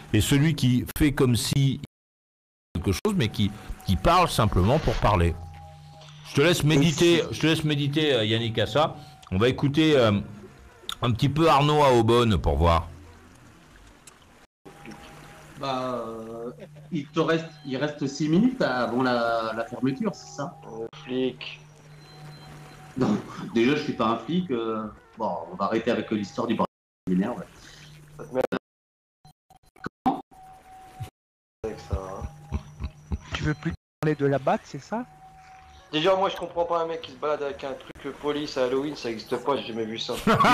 et celui qui fait comme si quelque chose, mais qui parle simplement pour parler. Je te laisse méditer, Yannick, à ça. On va écouter un petit peu Arnaud à Aubonne pour voir. Bah, il reste 6 minutes avant la fermeture, c'est ça? Flic. Non, déjà, je suis pas un flic. Bon, on va arrêter avec l'histoire du bracelet. Ouais. Avec ça, hein. Tu veux plus parler de la batte, c'est ça? Déjà, moi je comprends pas un mec qui se balade avec un truc police à Halloween, ça existe pas, j'ai jamais vu ça.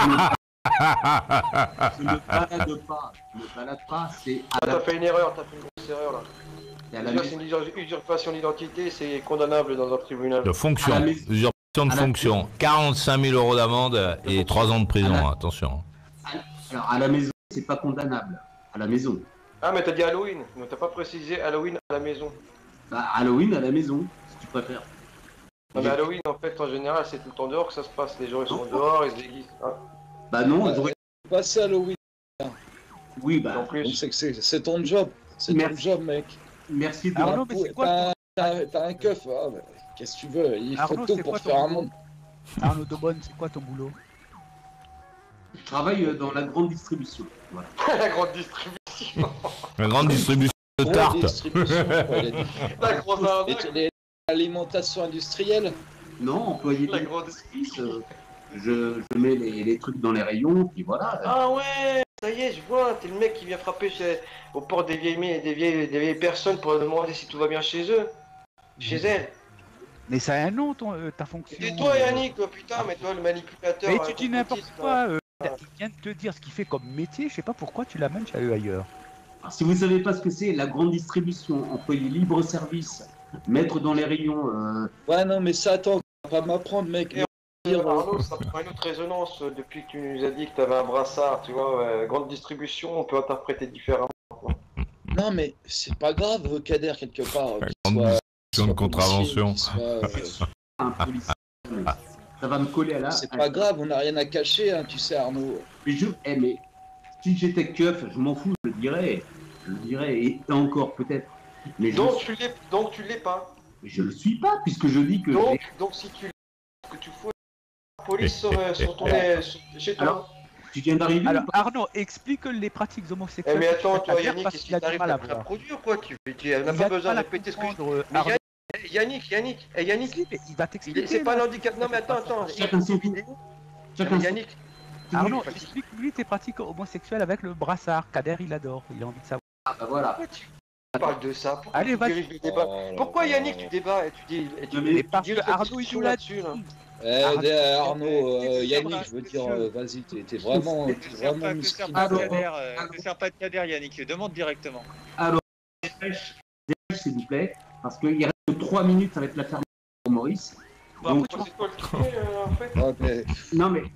Je ne balade pas, c'est à T'as fait une erreur, t'as fait une grosse erreur là. la Déjà, c'est une usurpation d'identité, c'est condamnable dans un tribunal. De fonction, À la maison. usurpation de fonction, 45 000 € d'amende et 3 ans de prison, attention. Alors, à la maison, c'est pas condamnable. À la maison. Ah, mais t'as dit Halloween, mais t'as pas précisé Halloween à la maison. Bah, Halloween à la maison, si tu préfères. Non, mais Halloween, en fait, en général, c'est tout le temps dehors que ça se passe. Les gens ils sont dehors, ils se déguisent. Hein. Bah non, Passer Halloween. oui, bah, En plus, C'est ton job. C'est ton Merci. job, mec. merci de Arnaud, mais c'est quoi T'as un keuf. Ah, bah, qu'est-ce que tu veux? Il faut Arnaud, tout c'est pour quoi faire ton un monde. Arnaud Daubonne, c'est quoi ton boulot? Je travaille dans la grande distribution. Voilà. la grande distribution. La grande distribution de Pour tartes. la distribution, quoi, La grosse arnaque. l'alimentation industrielle. Non, employé La de grande service, je mets les trucs dans les rayons, puis voilà. Ah ouais, ça y est, je vois, t'es le mec qui vient frapper aux portes des vieilles personnes pour demander si tout va bien chez eux. Chez elles. Mais ça a un nom, ta fonction. C'est toi Yannick, oh, putain, mais toi le manipulateur. Mais tu dis n'importe complotiste, quoi. Il vient de te dire ce qu'il fait comme métier, je sais pas pourquoi tu l'amènes chez eux ailleurs. Alors, si vous savez pas ce que c'est, la grande distribution, employé libre service, mettre dans les rayons. Ouais, non, mais ça, attends, on va m'apprendre, mec. Arnaud, ça prend une autre résonance depuis que tu nous as dit que tu avais un brassard, tu vois, grande distribution, on peut interpréter différemment. Non, mais c'est pas grave, Kader, quelque part. Grande distribution de contravention. Un policier. Ça va me coller à la. C'est pas grave, on n'a rien à cacher, hein, tu sais, Arnaud. Mais si j'étais keuf, je m'en fous, je le dirais. Et encore peut-être. Mais Donc tu l'es pas. je le suis pas, puisque je dis que. Donc si tu l'es, que tu fous la police chez toi. Alors, tu viens d'arriver. Alors Arnaud, explique les pratiques homosexuelles. Mais attends, toi Kader, Yannick, parce qu'est-ce qu'il a qui t'arrive du mal à à voir. produire quoi? Tu n'as Il pas a besoin du mal de à répéter ce que comprendre, Mais Arnaud. Yannick, Il va t'expliquer. c'est pas là. l'handicap. Non mais attends. Chacun son tour. Chacun son- Yannick, Arnaud, explique-lui tes pratiques homosexuelles avec le brassard. Kader, il adore, il a envie de savoir. Ah, bah voilà. pourquoi tu parles de ça? Pourquoi Allez, tu vas-y. diriges le débat? Pourquoi Yannick tu débats et tu dis Mais parce diriges que la Arnaud, il discussion nous l'a là-dessus, là. Arnaud, Yannick, je veux dire, vas-y, t'es vraiment Ne miskin. sers pas de Kader, Yannick, demande directement. Dépêche, s'il vous plaît, parce qu'il reste 3 minutes avec la fermeture pour Maurice. Donc, C'est toi le truc, en fait. Ah, mais non mais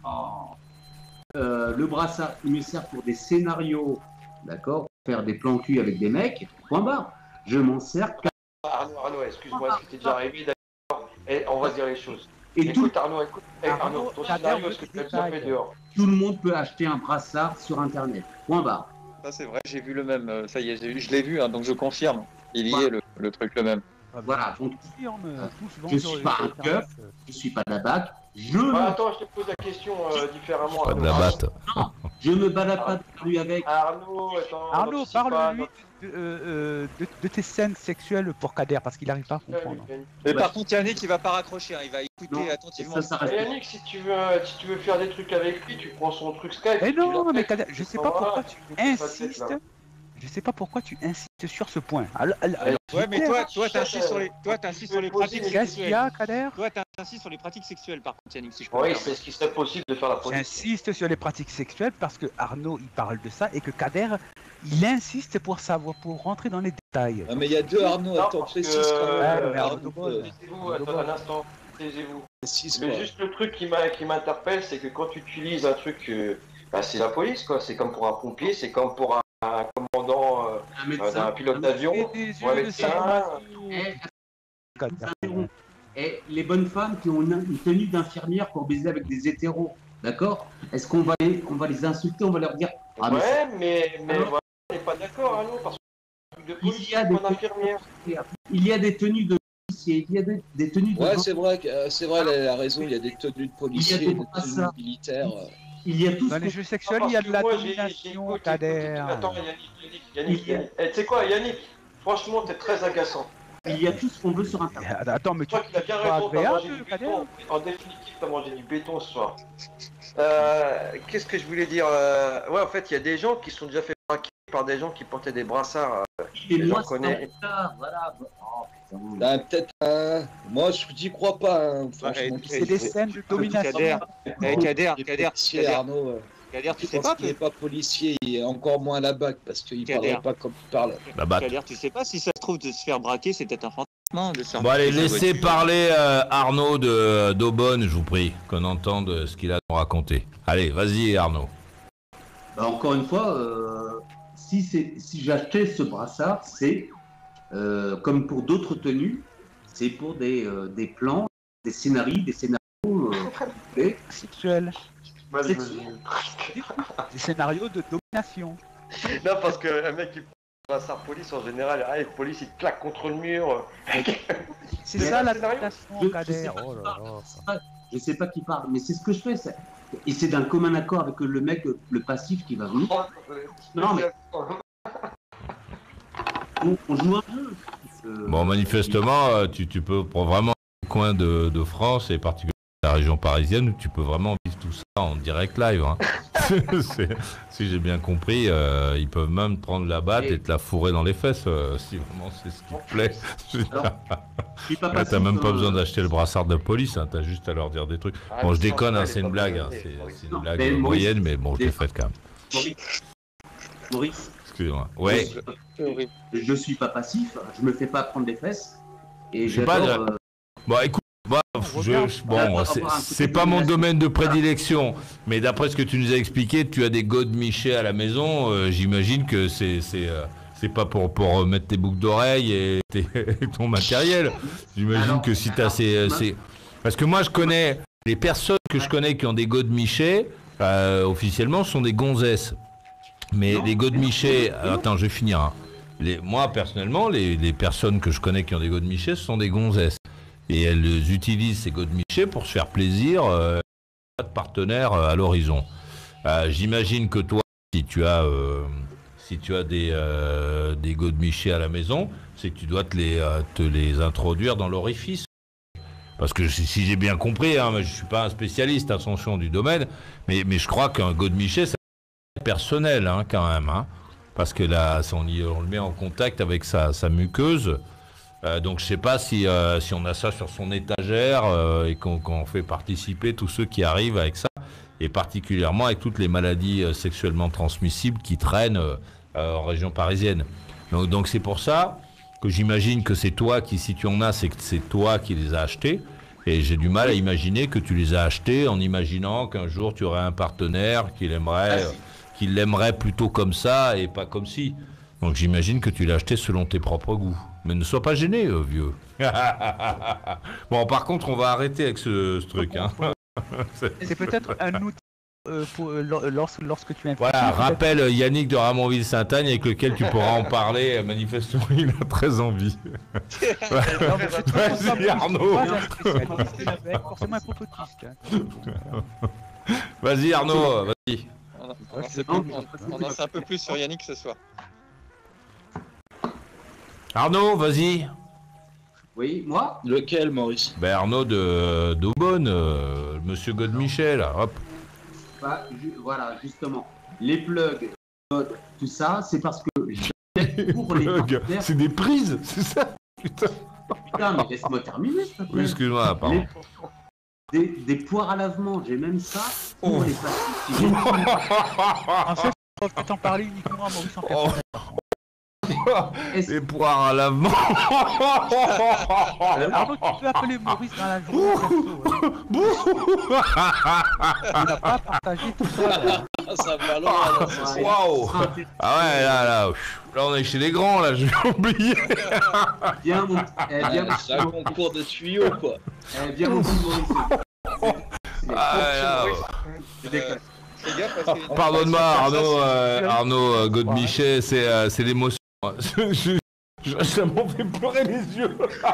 le brassard, il me sert pour des scénarios, d'accord, faire des plans cul avec des mecs. Point barre. Je m'en sers. Arnaud, excuse-moi, c'était déjà arrivé d'accord. Et on va se dire les choses. Et Écoute Arnaud, écoute. Arnaud, ton Kader scénario, veut est-ce que tu des l'as déjà fait détails. dehors? tout le monde peut acheter un brassard sur Internet. Point barre. Ça c'est vrai, j'ai vu le même, ça y est, je l'ai vu, hein, donc je confirme. Il y est le truc le même. Voilà. Donc, Tous je suis pas un keuf. je suis pas de la BAC. Attends, je te pose la question différemment. Pas de la batte. Je me balade pas de la rue avec. Arnaud, attends. Arnaud, parle-lui de tes scènes sexuelles pour Kader, parce qu'il n'arrive pas à comprendre. Mais par contre, Yannick, il va pas raccrocher, hein, il va écouter Non, attentivement. ça reste. Yannick, si tu veux faire des trucs avec lui, tu prends son truc Skype. Mais tu non, mais l'appelles, Kader, tu je sais t'en pas vas, pourquoi tu tu fais tes facettes, insistes. là. Je sais pas pourquoi tu insistes sur ce point. Alors, Ouais, mais toi, t'insistes sur les pratiques qu'est-ce qu'il y sexuelles. a, Kader? Toi, t'insistes sur les pratiques sexuelles, par contre, Yannick, si je peux me Oui, permettre. c'est ce qui serait possible de faire la police. J'insiste sur les pratiques sexuelles parce que Arnaud il parle de ça et que Kader il insiste pour savoir, pour rentrer dans les détails. Ah, mais il y a deux Arnaud, Non, attends, parce que- précise quand même. Ouais, mais Arnaud, Taisez-vous, attends un instant, taisez-vous. précise, Mais quoi. juste le truc qui m'interpelle, c'est que quand tu utilises un truc, c'est la police, quoi. C'est comme pour un pompier, c'est comme pour un commandant Un médecin. d'un pilote d'avion, Et des ou un yeux de médecin. Et les bonnes femmes qui ont une tenue d'infirmière pour baiser avec des hétéros, d'accord? Est-ce qu'on va les insulter, on va leur dire ah, mais Ouais, mais Alors voilà, on n'est pas d'accord, Arnaud. de policiers, Il y a des- pas d'infirmières. Il y a des tenues de policiers, il y a des tenues de Ouais, c'est vrai, elle a raison, il y a des tenues de policiers, Il y a des des tenues brassards. militaires. il y a tout Dans ce les qu'on- jeux sexuels, il y a de la domination, Kader. Attends, Yannick. Eh, tu sais quoi, Yannick? Franchement, t'es très agaçant. il y a tout ce qu'on veut sur Internet. Attends, mais Je crois qu'il a bien pas raison, t'as mangé agréable, du Kader. béton. En définitive, t'as mangé du béton ce soir. Qu'est-ce que je voulais dire? Ouais, en fait, il y a des gens qui sont déjà fait braquer par des gens qui portaient des brassards. Et Les moi, gens connaissent. c'est ça, voilà. Oh, putain. Bah, peut-être, moi, je n'y crois pas, hein, franchement. C'est des scènes de domination. Kader, Policier, Arnaud, Kader, tu je sais pense pas, qu'il n'est pas policier, il est encore moins à la BAC, parce qu'il ne Kader. parlerait pas comme il parle. La batte. Kader, tu sais pas si ça se trouve de se faire braquer, c'est peut-être un fantasme, hein, de se faire Bon allez, braquer sa laissez voiture. parler Arnaud d'Aubonne, je vous prie, qu'on entende ce qu'il a à nous raconter. Allez, vas-y Arnaud. Bah, encore une fois, si j'achetais ce brassard, c'est comme pour d'autres tenues, c'est pour des plans, des scénarios, Sexuels. Vas-y, Des scénarios de domination. Non, parce qu'un mec qui prend un brassard police en général, ah, le police il claque contre le mur. C'est Mais ça la scénario, domination, Kader. Oh là là. je sais pas qui parle, mais c'est ce que je fais. Et c'est d'un commun accord avec le mec, le passif qui va venir. Non, mais on joue un jeu. Bon, manifestement, tu peux pour vraiment le coin de France et particulièrement la région parisienne, tu peux vraiment vivre tout ça en direct live. Hein. Si j'ai bien compris, ils peuvent même prendre la batte et te la fourrer dans les fesses, si vraiment c'est ce qui te plaît. Alors, je suis pas Là, passif, t'as même pas hein. besoin d'acheter le brassard de police, hein, t'as juste à leur dire des trucs. Ah, Bon, je le déconne, hein, sens, c'est il est une pas blague, hein, blindé, c'est Maurice. une Non, blague mais Maurice, moyenne, mais bon, je l'ai faite quand même. Maurice, Excusez-moi. Ouais, je suis pas passif, je me fais pas prendre des fesses. Et Je sais pas, j'adore, bon, écoute, bon, D'avoir c'est un côté c'est pas mon domination. domaine de prédilection, mais d'après ce que tu nous as expliqué, tu as des godemichés à la maison, j'imagine que c'est pas pour mettre tes boucles d'oreilles et ton matériel. J'imagine Alors, que si t'as alors, ces... Parce que moi, je connais, les personnes que je connais qui ont des godemichés, officiellement, sont des gonzesses. Mais Non. les godemichés... Attends, je vais finir. Hein. Moi, personnellement, les personnes que je connais qui ont des godemichés, ce sont des gonzesses. Et elles utilisent ces godemichés pour se faire plaisir, pas de partenaire à l'horizon. J'imagine que toi, si tu as des godemichés à la maison, c'est que tu dois te les introduire dans l'orifice. Parce que si j'ai bien compris, hein, mais je suis pas un spécialiste, attention, du domaine, mais je crois qu'un godemiché, c'est personnel, hein, quand même. Hein, parce que là, on le met en contact avec sa muqueuse. Donc je sais pas si on a ça sur son étagère et qu'on fait participer tous ceux qui arrivent avec ça, et particulièrement avec toutes les maladies sexuellement transmissibles qui traînent en région parisienne. Donc c'est pour ça que j'imagine que c'est toi qui, si tu en as, c'est que c'est toi qui les as achetés. Et j'ai du mal à imaginer que tu les as achetés en imaginant qu'un jour tu aurais un partenaire qui l'aimerait plutôt comme ça et pas comme si. Donc j'imagine que tu l'as acheté selon tes propres goûts. Mais ne sois pas gêné, vieux. Bon, par contre, on va arrêter avec ce truc. Hein. C'est peut-être un outil lorsque tu investis. Voilà, peut-être- rappelle Yannick de Ramonville-Saint-Agne avec lequel tu pourras en parler. Manifestement, il a très envie. Non, mais c'est tout pour ça, Vas-y, moi, Arnaud. je suis pas un spécialiste avec forcément un prototype. Hein. Vas-y, Arnaud, vas-y. On en sait un peu plus sur Yannick ce soir. Arnaud, vas-y. Oui, moi Lequel, Maurice? Ben Arnaud d'Aubonne, monsieur Godemichel, là, hop. Bah, voilà, justement. Les plugs, tout ça, c'est parce que j'achète pour les partenaires. C'est des prises, c'est ça? Putain. Putain, mais laisse-moi terminer, s'il te plaît. Oui, excuse-moi, pardon. Des poires à lavement, j'ai même ça pour Oh. les passifs. Si j'ai- En fait, on peut t'en parler uniquement à Maurice en Oh. Est-ce- Des poires à lavement. Arnaud, tu peux appeler Maurice dans la journée. On n'a pas partagé tout ça. Là. Ah, ça va loin, là, ça, c'est- Waouh. Ah ouais, là, on est chez les grands, là, j'ai oublié. Bien, mon bien, Ah, c'est un concours de tuyaux, quoi. bien, mon petit Maurice. Ah ouais, là, Je déconne. Fais gaffe parce que... pardonne-moi, Arnaud Godemichet, c'est l'émotion Ça m'en fait pleurer les yeux.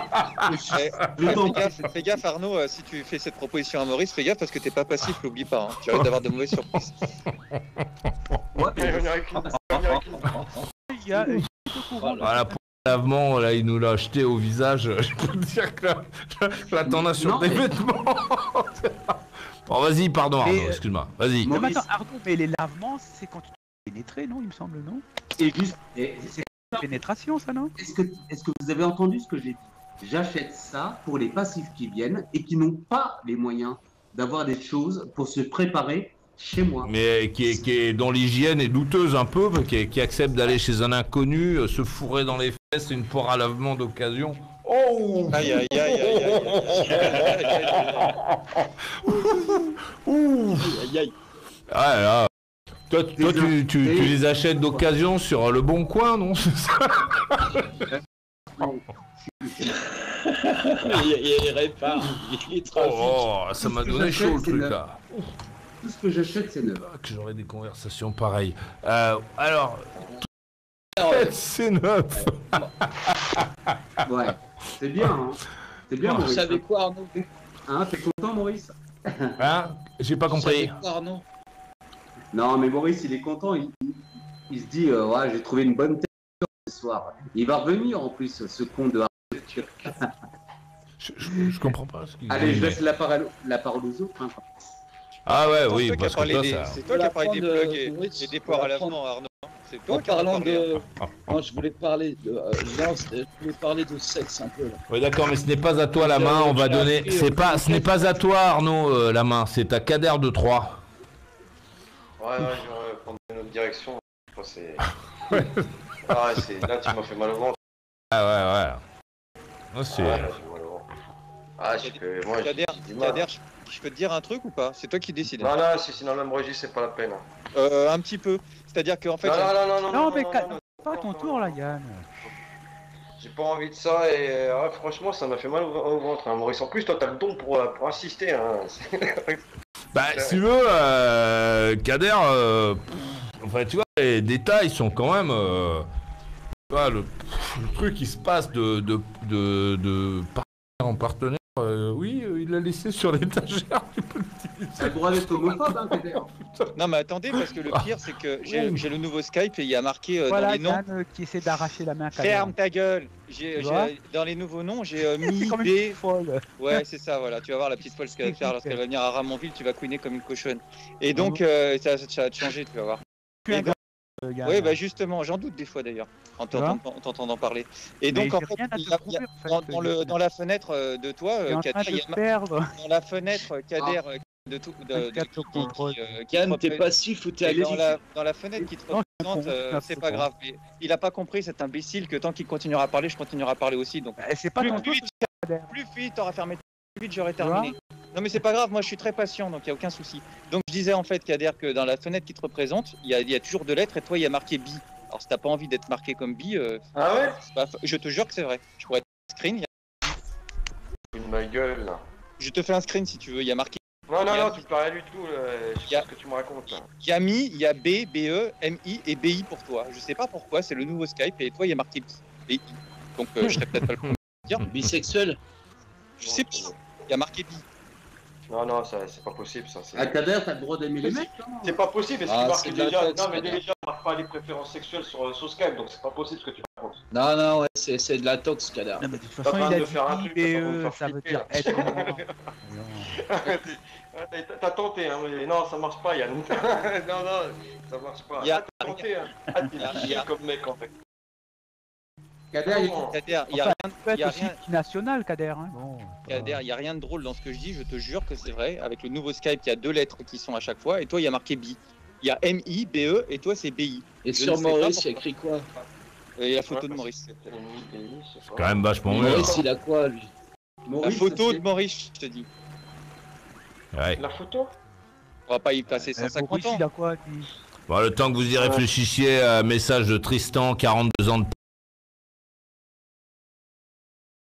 Fais gaffe Arnaud, si tu fais cette proposition à Maurice, fais gaffe parce que t'es pas passif, l'oublie pas. Tu risques d'avoir de mauvaises surprises. Il y a Voilà, pour le lavement, là, il nous l'a acheté au visage. Je peux te dire que là t'en as sur tes vêtements. Bon, vas-y, pardon, Arnaud, excuse-moi. Vas-y. Non, mais attends, Arnaud, mais les lavements, c'est quand tu te pénétrer, non, il me semble, non? C'est juste. C'est la pénétration, ça, non? Est-ce que vous avez entendu ce que j'ai dit? J'achète ça pour les passifs qui viennent et qui n'ont pas les moyens d'avoir des choses pour se préparer chez moi. Mais dont l'hygiène est douteuse un peu, qui accepte d'aller chez un inconnu, se fourrer dans les fesses, une poire à lavement d'occasion. Oh! Aïe aïe aïe aïe aïe aïe. Ah là. Toi, tu les achètes d'occasion sur le Bon Coin, non? C'est ça? Il répare, il trafique. Oh, ça m'a donné chaud le truc là. Tout ce que j'achète, c'est neuf. Que j'aurais des conversations pareilles. Alors, c'est neuf. Ouais, c'est bien, hein. C'est bien, Vous Maurice. savez quoi, Arnaud? Hein, t'es content, Maurice? Hein? J'ai pas Vous compris. savez quoi, Arnaud? Non, mais Maurice, il est content. Il se dit, ouais, j'ai trouvé une bonne tête ce soir. Il va revenir en plus, ce con de Arnaud. Je comprends pas ce qu'il dit. Allez, je laisse la parole aux autres. Hein. Ah ouais, Attends, oui, c'est toi parce qui as que toi, parlé ça... C'est toi qui as parlé des plugs Maurice, et des poires à on va prendre- lavement, Arnaud. C'est En toi qui en as parlant parlé. de... Non, je voulais parler de... je voulais parler de sexe un peu, là. Oui, d'accord, mais ce n'est pas à toi la main, on va donner... Ce n'est pas à toi, Arnaud, la main, c'est à Kader de 3. Ouais, je vais prendre une autre direction. Enfin, c'est... Ah, là, tu m'as fait mal au ventre. Ah ouais. Ah, c'est... Ouais, là, j'ai mal au ventre. Ah, moi, Kader, j'ai du mal. Kader, je peux te dire un truc ou pas? C'est toi qui décides. Non, si c'est dans le même registre, c'est pas la peine. Un petit peu. C'est-à-dire qu'en fait... Non, mais non, pas ton tour, là, Yann. J'ai pas envie de ça et franchement, ça m'a fait mal au ventre, hein, Maurice. En plus, toi, t'as le don pour insister. Hein. Bah, si tu veux, Kader, enfin, tu vois, les détails sont quand même... tu vois, le truc qui se passe de partenaire en partenaire, oui, il l'a laissé sur l'étagère, tu peux le C'est le droit d'être homophobe, hein, Kader. Non, mais attendez, parce que le pire, c'est que j'ai le nouveau Skype et il y a marqué dans Voilà, les noms... Yann qui essaie d'arracher la main à Kader. Ferme ta gueule. Tu vois Dans les nouveaux noms, j'ai mis C'est comme une B. petite folle. Ouais, c'est ça, voilà. Tu vas voir la petite folle ce qu'elle va faire lorsqu'elle va venir à Ramonville, tu vas couiner comme une cochonne. Et donc, ça va te changer, tu vas voir. Tu es Et un donc- gars, Yann. Oui, bah justement, j'en doute des fois d'ailleurs, en Tu vois t'entendant parler. Et Mais donc, en j'ai fait, rien à te il y a- prouver, en fait, dans la fenêtre de toi, Tu es en train Kader, de il y a perdre. dans la fenêtre Kader de tout. Qui Yann, te t'es représente- passif ou t'es et agressif? dans la fenêtre qui te Non, représente, c'est pas grave. Mais il a pas compris, cet imbécile, que tant qu'il continuera à parler, je continuerai à parler aussi. Donc, C'est pas ton plus tour, vite, Kader. plus vite, t'auras fermé. Plus vite, j'aurais Tu vois terminé. Non, mais c'est pas grave, moi je suis très patient, donc il n'y a aucun souci. Donc je disais en fait, Kader, que dans la fenêtre qui te représente, il y a toujours 2 lettres et toi il y a marqué bi. Alors si t'as pas envie d'être marqué comme bi, Ah ouais? je te jure que c'est vrai. Je pourrais te faire un screen. Une ma gueule, là. Je te fais un screen si tu veux. Il y a marqué Non, tu me parles rien du tout, je sais Y a- ce que tu me racontes. Là. il y a mi, il y a B, BE, MI et BI pour toi. Je sais pas pourquoi, c'est le nouveau Skype et toi il y a marqué BI. Donc je serais peut-être pas le premier à dire. Bisexuel? Je sais pas. Il y a marqué bi. Non, ça, c'est pas possible, ça. À Kader, t'as le droit d'aimer les mecs. hein. C'est pas possible, parce Ah, qu'il marque c'est de la déjà. tête, Non, mais ça. déjà, il marque pas les préférences sexuelles sur Skype, donc c'est pas possible ce que tu racontes. Non, ouais, c'est de la tox, Kader. Non, mais de toute T'es en façon, train il a de faire un truc, t'es en train de me dit faire ça veut flipper, dire là. être mort. T'as tenté, hein, mais non, ça marche pas, Yann. non, ça marche pas. Il y a- T'as tenté, hein. T'es chiant comme mec, en fait. Kader, il- Comment Kader, il y a Enfin, rien. tu peux Il y a être aussi rien. national, Kader. Hein. Bon, Kader, il n'y a rien de drôle dans ce que je dis, je te jure que c'est vrai. Avec le nouveau Skype, il y a 2 lettres qui sont à chaque fois, et toi, il y a marqué BI. Il y a MI, BE, et toi, c'est BI. Et Je sur ne sais pas Maurice, il y a pourquoi. écrit quoi? Et la photo de Maurice. Quand même vachement mieux. Maurice, il a quoi, lui? La Maurice, photo c'est- de Maurice, je te dis. Ouais. La photo? On va pas y passer 150 Maurice, ans. il a quoi, lui Bon, le temps que vous y réfléchissiez, message de Tristan, 42 ans de...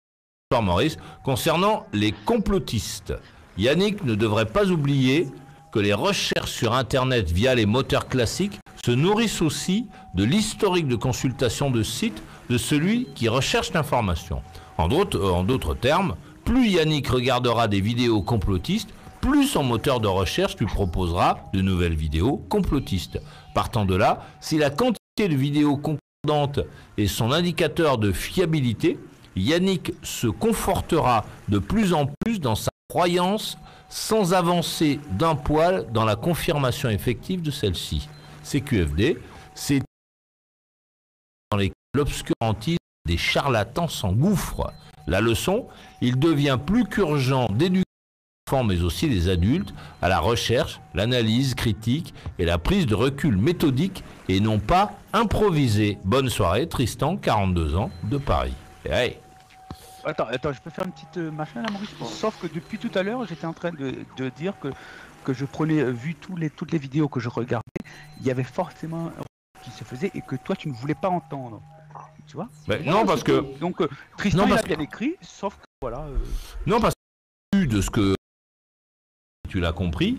Maurice, concernant les complotistes, Yannick ne devrait pas oublier que les recherches sur Internet via les moteurs classiques se nourrissent aussi de l'historique de consultation de sites de celui qui recherche l'information. En d'autres termes, plus Yannick regardera des vidéos complotistes, plus son moteur de recherche lui proposera de nouvelles vidéos complotistes. Partant de là, si la quantité de vidéos concordantes est son indicateur de fiabilité, Yannick se confortera de plus en plus dans sa croyance sans avancer d'un poil dans la confirmation effective de celle-ci. CQFD, c'est dans lesquels l'obscurantisme des charlatans s'engouffre. La leçon, il devient plus qu'urgent d'éduquer les enfants mais aussi les adultes à la recherche, l'analyse critique et la prise de recul méthodique et non pas improvisée. Bonne soirée, Tristan, 42 ans, de Paris. Et hey. Attends, je peux faire une petite machin là, Maurice? Sauf que depuis tout à l'heure, j'étais en train de dire que je prenais, vu toutes les vidéos que je regardais, il y avait forcément un qui se faisait et que toi tu ne voulais pas entendre. Tu vois? Non, parce que... Donc Tristan il a bien écrit, sauf que voilà... Non, parce que de ce que tu l'as compris,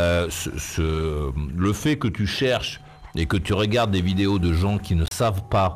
le fait que tu cherches et que tu regardes des vidéos de gens qui ne savent pas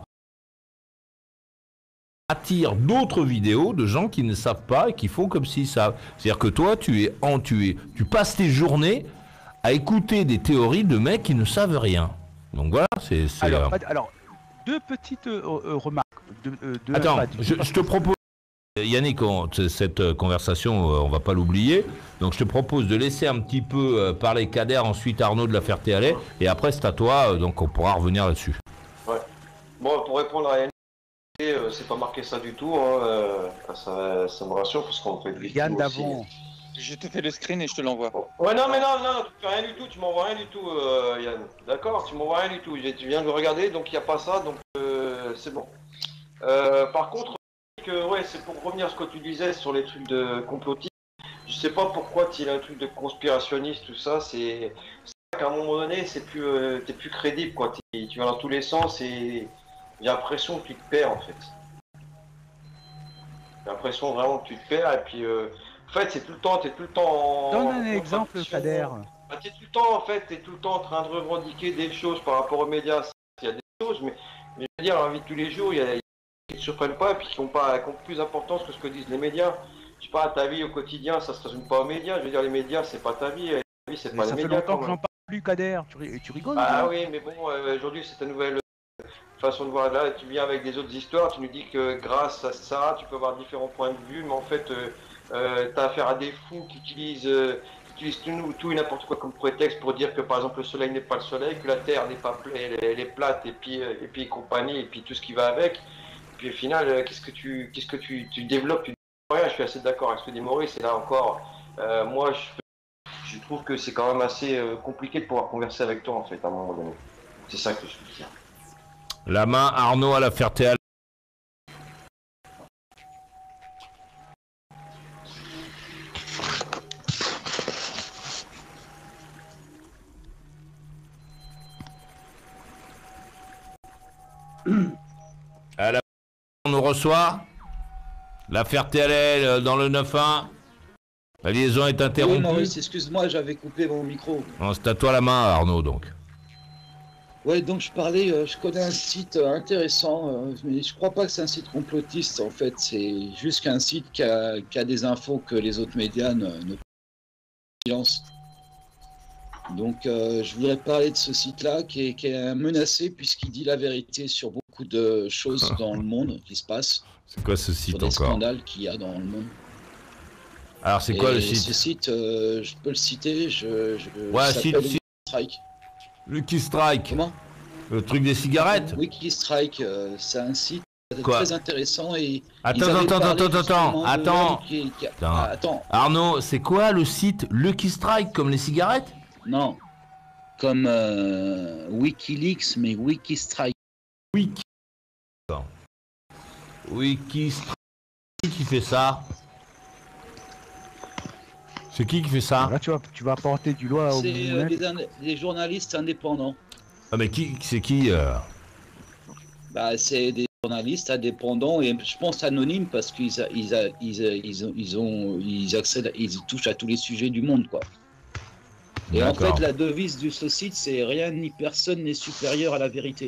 attire d'autres vidéos de gens qui ne savent pas et qui font comme s'ils savent. C'est-à-dire que toi, tu passes tes journées à écouter des théories de mecs qui ne savent rien. Donc voilà, c'est... Alors, deux petites remarques. Attends, je te propose, Yannick, cette conversation, on va pas l'oublier. Donc je te propose de laisser un petit peu parler Kader, ensuite Arnaud de la Ferté-Alais, et après c'est à toi, donc on pourra revenir là-dessus. Ouais. Bon, pour répondre à Yannick, c'est pas marqué ça du tout, hein, ça me rassure parce qu'on fait de vidéos Yann d'avant. aussi. Je te fais le screen et je te l'envoie. Ouais, non, mais non, tu fais rien du tout, tu m'envoies rien du tout, Yann. D'accord, tu m'envoies rien du tout. Tu viens de le regarder, donc il n'y a pas ça, donc c'est bon. Par contre, ouais, c'est pour revenir à ce que tu disais sur les trucs de complotisme. Je sais pas pourquoi tu as un truc de conspirationniste, tout ça, c'est qu'à un moment donné, t'es plus crédible, quoi. Tu vas dans tous les sens et j'ai l'impression que tu te perds, en fait. J'ai l'impression vraiment que tu te perds, et puis, en fait, t'es tout le temps Donne un exemple, Kader. Bah, t'es tout le temps en train de revendiquer des choses par rapport aux médias. Il y a des choses, mais je veux dire, dans la vie de tous les jours, il y a qui ne se prennent pas et puis qui ont plus d'importance que ce que disent les médias. Je sais pas, ta vie au quotidien, ça se résume pas aux médias. Je veux dire, les médias, c'est pas ta vie. Ta vie, c'est pas les médias. Ça fait longtemps que j'en parle plus, Kader. Tu rigoles? Ah oui, mais bon, aujourd'hui, c'est ta nouvelle façon de voir. Là, tu viens avec des autres histoires. Tu nous dis que grâce à ça, tu peux avoir différents points de vue, mais en fait, t'as affaire à des fous qui utilisent tout et n'importe quoi comme prétexte pour dire que par exemple le soleil n'est pas le soleil, que la terre n'est pas elle est plate et puis compagnie et puis tout ce qui va avec. Et puis au final, qu'est-ce que tu développes? Tu dis rien. Je suis assez d'accord avec ce que dit Maurice. Et là encore, moi je trouve que c'est quand même assez compliqué de pouvoir converser avec toi en fait à un moment donné. C'est ça que je veux dire. La main, Arnaud à la Ferté-Alais. On nous reçoit. La Ferté-Alais dans le 9-1. La liaison est interrompue. Oui, Maurice, excuse-moi, j'avais coupé mon micro. C'est à toi la main, Arnaud, donc. Ouais, donc je parlais, je connais un site intéressant, mais je crois pas que c'est un site complotiste, en fait. C'est juste qu'un site qui a des infos que les autres médias ne silence. Donc je voudrais parler de ce site-là qui est menacé puisqu'il dit la vérité sur beaucoup de choses dans le monde qui se passent. C'est quoi ce site sur des encore? scandales qu'il y a dans le monde. Alors c'est quoi le site? Ce site, je peux le citer, ouais, s'appelle Wikistrike. Lucky Strike. Comment? Le truc des cigarettes? Wikistrike, c'est un site quoi? très intéressant et... Attends. Arnaud, c'est quoi le site Lucky Strike comme les cigarettes? Non, comme Wikileaks, mais Wikistrike. Wikistrike. Qui fait ça? C'est qui fait ça? Là, tu vas apporter du loi au C'est des journalistes indépendants. Ah mais c'est qui Bah, c'est des journalistes indépendants et je pense anonymes parce qu'ils accèdent, ils touchent à tous les sujets du monde, quoi. Et en D'accord. fait, la devise de ce site, c'est rien ni personne n'est supérieur à la vérité.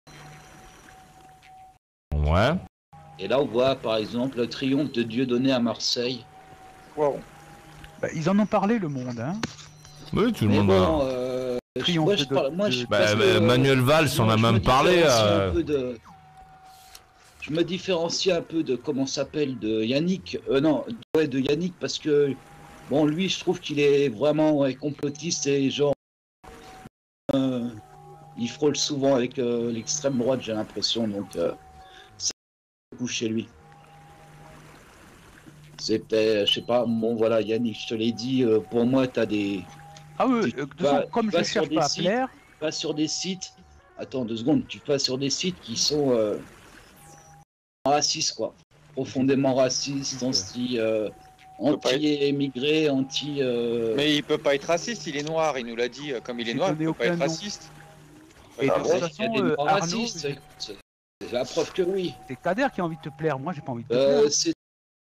Ouais. Et là, on voit par exemple le triomphe de Dieudonné à Marseille. Wow. Bah, ils en ont parlé, le monde. Hein. Oui, tout le Mais monde. bon, Triomphe moi, je de- parle, moi, de- je Bah, parce que, Manuel Valls en a je même me parlé. différencie un peu de- Je me différencie un peu de comment s'appelle de Yannick. Non, ouais, de Yannick parce que bon, lui, je trouve qu'il est vraiment complotiste et genre il frôle souvent avec l'extrême droite, j'ai l'impression. Donc, c'est beaucoup chez lui. C'était, je sais pas. Bon, voilà, Yannick, je te l'ai dit. Pour moi, t'as des Ah oui, Tu de toute vas- façon, comme tu vas je sur cherche des pas à sites. plaire, pas sur des sites. Attends 2 secondes. Tu vas sur des sites qui sont racistes, quoi. Profondément racistes, anti-émigrés, anti. Mais il peut pas être raciste, il est noir, il nous l'a dit. Comme il est J'ai noir, il donné peut pas être aucun nom. raciste. et Ah de bon toute Il y a façon, des noirs Arnaud, racistes. C'est la preuve que oui. c'est Kader qui a envie de te plaire. Moi, j'ai pas envie de te plaire. C'est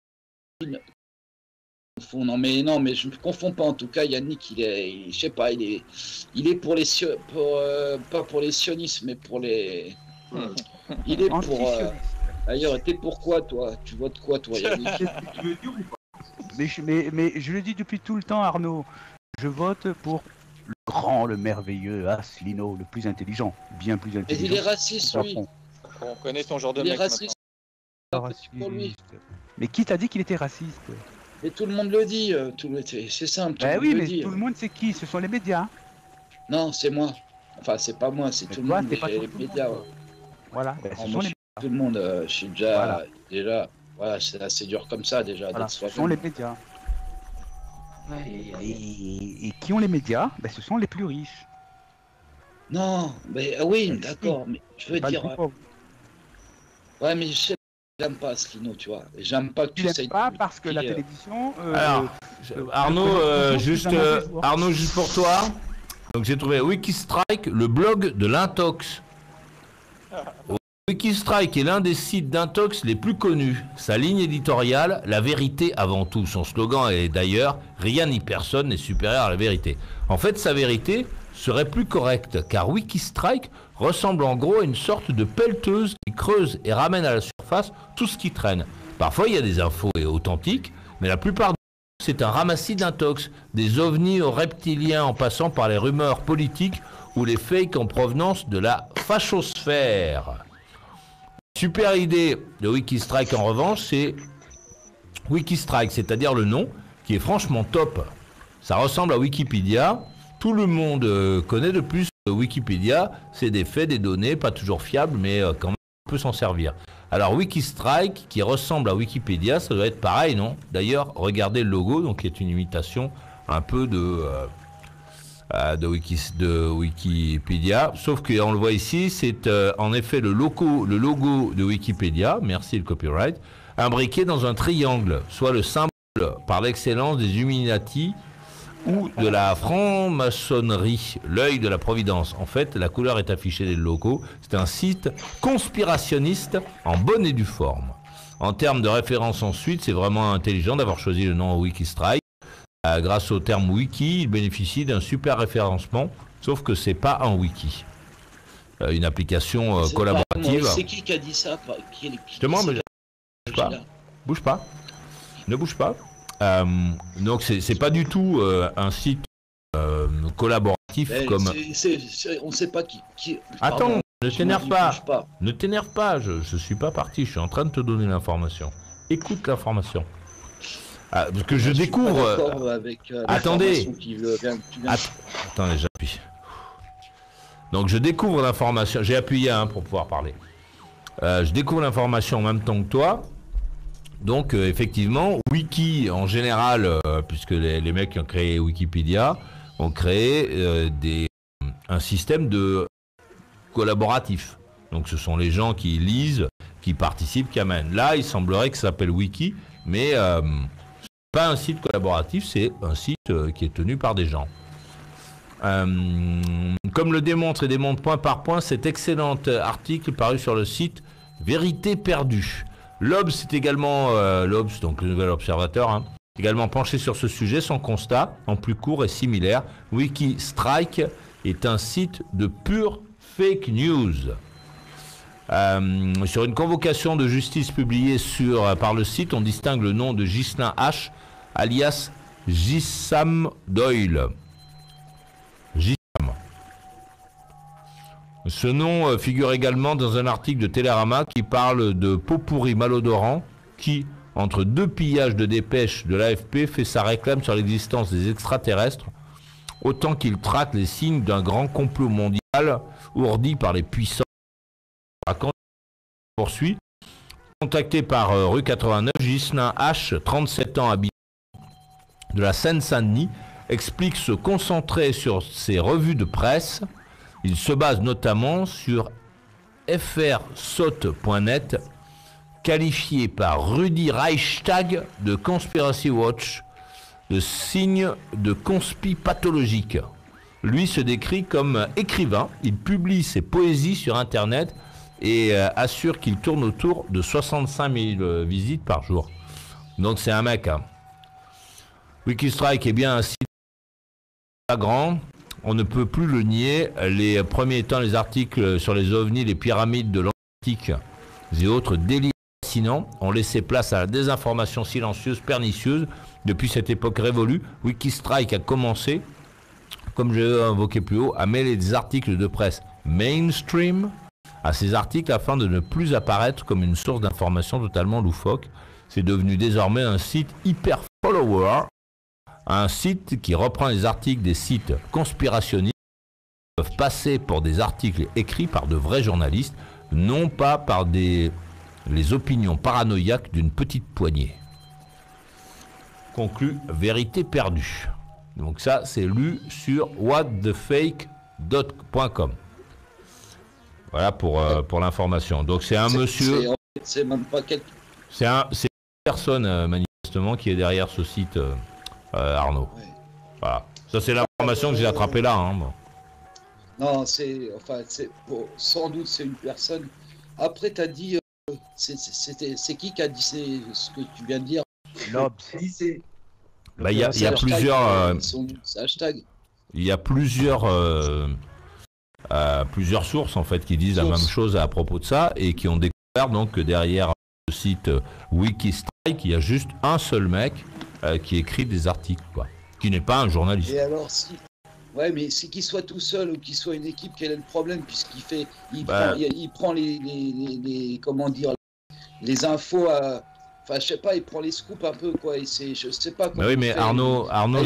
non mais je me confonds pas en tout cas. Yannick, je sais pas, il est pour les pas pour les sionistes mais pour les il est pour Anti-sioniste. d'ailleurs t'es pour quoi toi, tu votes quoi toi Yannick? Qu'est-ce que tu veux dire ou pas? Mais je le dis depuis tout le temps, Arnaud. Je vote pour le grand, le merveilleux Asselineau, le plus intelligent. Bien plus Mais intelligent. il est raciste lui. On connaît ton genre de Il est mec raciste. Raciste. pour lui. Mais qui t'a dit qu'il était raciste? Mais tout le monde le dit, c'est simple. Tout le Ben monde oui, le mais dit. tout le monde sait qui? Ce sont les médias. Non, c'est moi. Enfin, c'est pas moi, c'est Mais tout le toi, monde. t'es pas Les tout le monde, médias. quoi. Voilà, ben, Non, ce moi, sont je les suis tout le monde. Je suis déjà, Voilà. voilà, c'est assez dur comme ça déjà. Voilà, d'être ce sont soi-même. les médias. Et qui ont les médias? Ben, ce sont les plus riches. Non, mais oui, Mais d'accord. Mais je veux Pas le dire, plus pauvre. ouais, mais je sais, j'aime pas Asselineau, tu vois. J'aime pas que Tu tu l'aimes sais. pas parce que la télévision. Alors, Arnaud, Arnaud, juste pour toi. Donc j'ai trouvé Wikistrike, le blog de l'Intox. Wikistrike est l'un des sites d'Intox les plus connus. Sa ligne éditoriale, la vérité avant tout. Son slogan est d'ailleurs rien ni personne n'est supérieur à la vérité. En fait, sa vérité serait plus correcte, car Wikistrike ressemble en gros à une sorte de pelleteuse qui creuse et ramène à la surface tout ce qui traîne. Parfois, il y a des infos authentiques, mais la plupart c'est un ramassis d'intox, des ovnis aux reptiliens en passant par les rumeurs politiques ou les fakes en provenance de la fachosphère. Super idée de Wikistrike en revanche, c'est Wikistrike, c'est-à-dire le nom, qui est franchement top. Ça ressemble à Wikipédia, tout le monde connaît de plus Wikipédia, c'est des faits, des données, pas toujours fiables, mais quand même on peut s'en servir. Alors Wikistrike, qui ressemble à Wikipédia, ça doit être pareil, non? D'ailleurs, regardez le logo, donc qui est une imitation un peu de Wikipédia, sauf qu'on le voit ici, c'est en effet le logo de Wikipédia, merci le copyright, imbriqué dans un triangle, soit le symbole par l'excellence des Illuminati ou de la franc-maçonnerie, l'œil de la Providence. En fait, la couleur est affichée dès le logo. C'est un site conspirationniste en bonne et due forme. En termes de référence ensuite, c'est vraiment intelligent d'avoir choisi le nom Wikistrike. Grâce au terme wiki, il bénéficie d'un super référencement, sauf que c'est pas un wiki. Une application C'est collaborative. pas- C'est qui a dit ça? Justement, mais bouge pas. Bouge pas. Ne bouge pas. Donc c'est pas du tout un site collaboratif comme. On sait pas qui. Attends, Pardon, ne je t'énerve me pas. bouge pas. Ne t'énerve pas. Je suis pas parti. Je suis en train de te donner l'information. Écoute l'information. Parce que je suis découvre. pas d'accord avec, Attendez. l'information qui vient- tu viens de- Attendez, j'appuie. Donc je découvre l'information. J'ai appuyé pour pouvoir parler. Je découvre l'information en même temps que toi. Donc effectivement, Wiki en général, puisque les mecs qui ont créé Wikipédia ont créé un système de collaboratif. Donc ce sont les gens qui lisent, qui participent, qui amènent. Là, il semblerait que ça s'appelle Wiki, mais c'est pas un site collaboratif, c'est un site qui est tenu par des gens. Comme le démontre et démontre point par point cet excellent article paru sur le site Vérité perdue. L'Obs, c'est également l'Obs, donc le Nouvel Observateur, également penché sur ce sujet. Son constat, en plus court et similaire, Wikistrike est un site de pure fake news. Sur une convocation de justice publiée par le site, on distingue le nom de Ghislain H, alias Gissam Doyle. Gissam. Ce nom figure également dans un article de Télérama qui parle de pot-pourri malodorant qui, entre deux pillages de dépêches de l'AFP, fait sa réclame sur l'existence des extraterrestres, autant qu'il traque les signes d'un grand complot mondial ourdi par les puissants. Quand il poursuit, contacté par rue 89, Ghislain H, 37 ans, habitant de la Seine-Saint-Denis, explique se concentrer sur ses revues de presse. Il se base notamment sur frsaute.net, qualifié par Rudy Reichstag de Conspiracy Watch, de signe de conspi pathologique. Lui se décrit comme écrivain, il publie ses poésies sur Internet et assure qu'il tourne autour de 65 000 visites par jour. Donc c'est un mec. Hein. Wikistrike est bien un site grand, on ne peut plus le nier. Les premiers temps, les articles sur les ovnis, les pyramides de l'Antique et autres délires fascinants ont laissé place à la désinformation silencieuse, pernicieuse. Depuis cette époque révolue, Wikistrike a commencé, comme je l'ai invoqué plus haut, à mêler des articles de presse mainstream à ces articles afin de ne plus apparaître comme une source d'information totalement loufoque. C'est devenu désormais un site hyper follower, un site qui reprend les articles des sites conspirationnistes qui peuvent passer pour des articles écrits par de vrais journalistes, non pas par les opinions paranoïaques d'une petite poignée. Conclut Vérité perdue. Donc ça, c'est lu sur whatthefake.com. Voilà pour l'information. Donc c'est un monsieur. C'est même pas quelqu'un. C'est une personne manifestement qui est derrière ce site, Arnaud. Ouais. Voilà. Ça c'est l'information que j'ai attrapée là. Hein, bon. Non, sans doute c'est une personne. Après, tu as dit, c'est qui a dit ce que tu viens de dire? Lobs. Il y a plusieurs. Hashtag. Il y a plusieurs sources en fait qui disent la même chose à propos de ça et qui ont découvert donc que derrière le site Wikistrike, il y a juste un seul mec qui écrit des articles, quoi, qui n'est pas un journaliste. Et alors ouais, mais c'est qu'il soit tout seul ou qu'il soit une équipe, quel est le problème puisqu'il fait, il prend les comment dire, les infos à. Enfin, je sais pas, il prend les scoops un peu, quoi. Et je sais pas. Oui, mais Arnaud,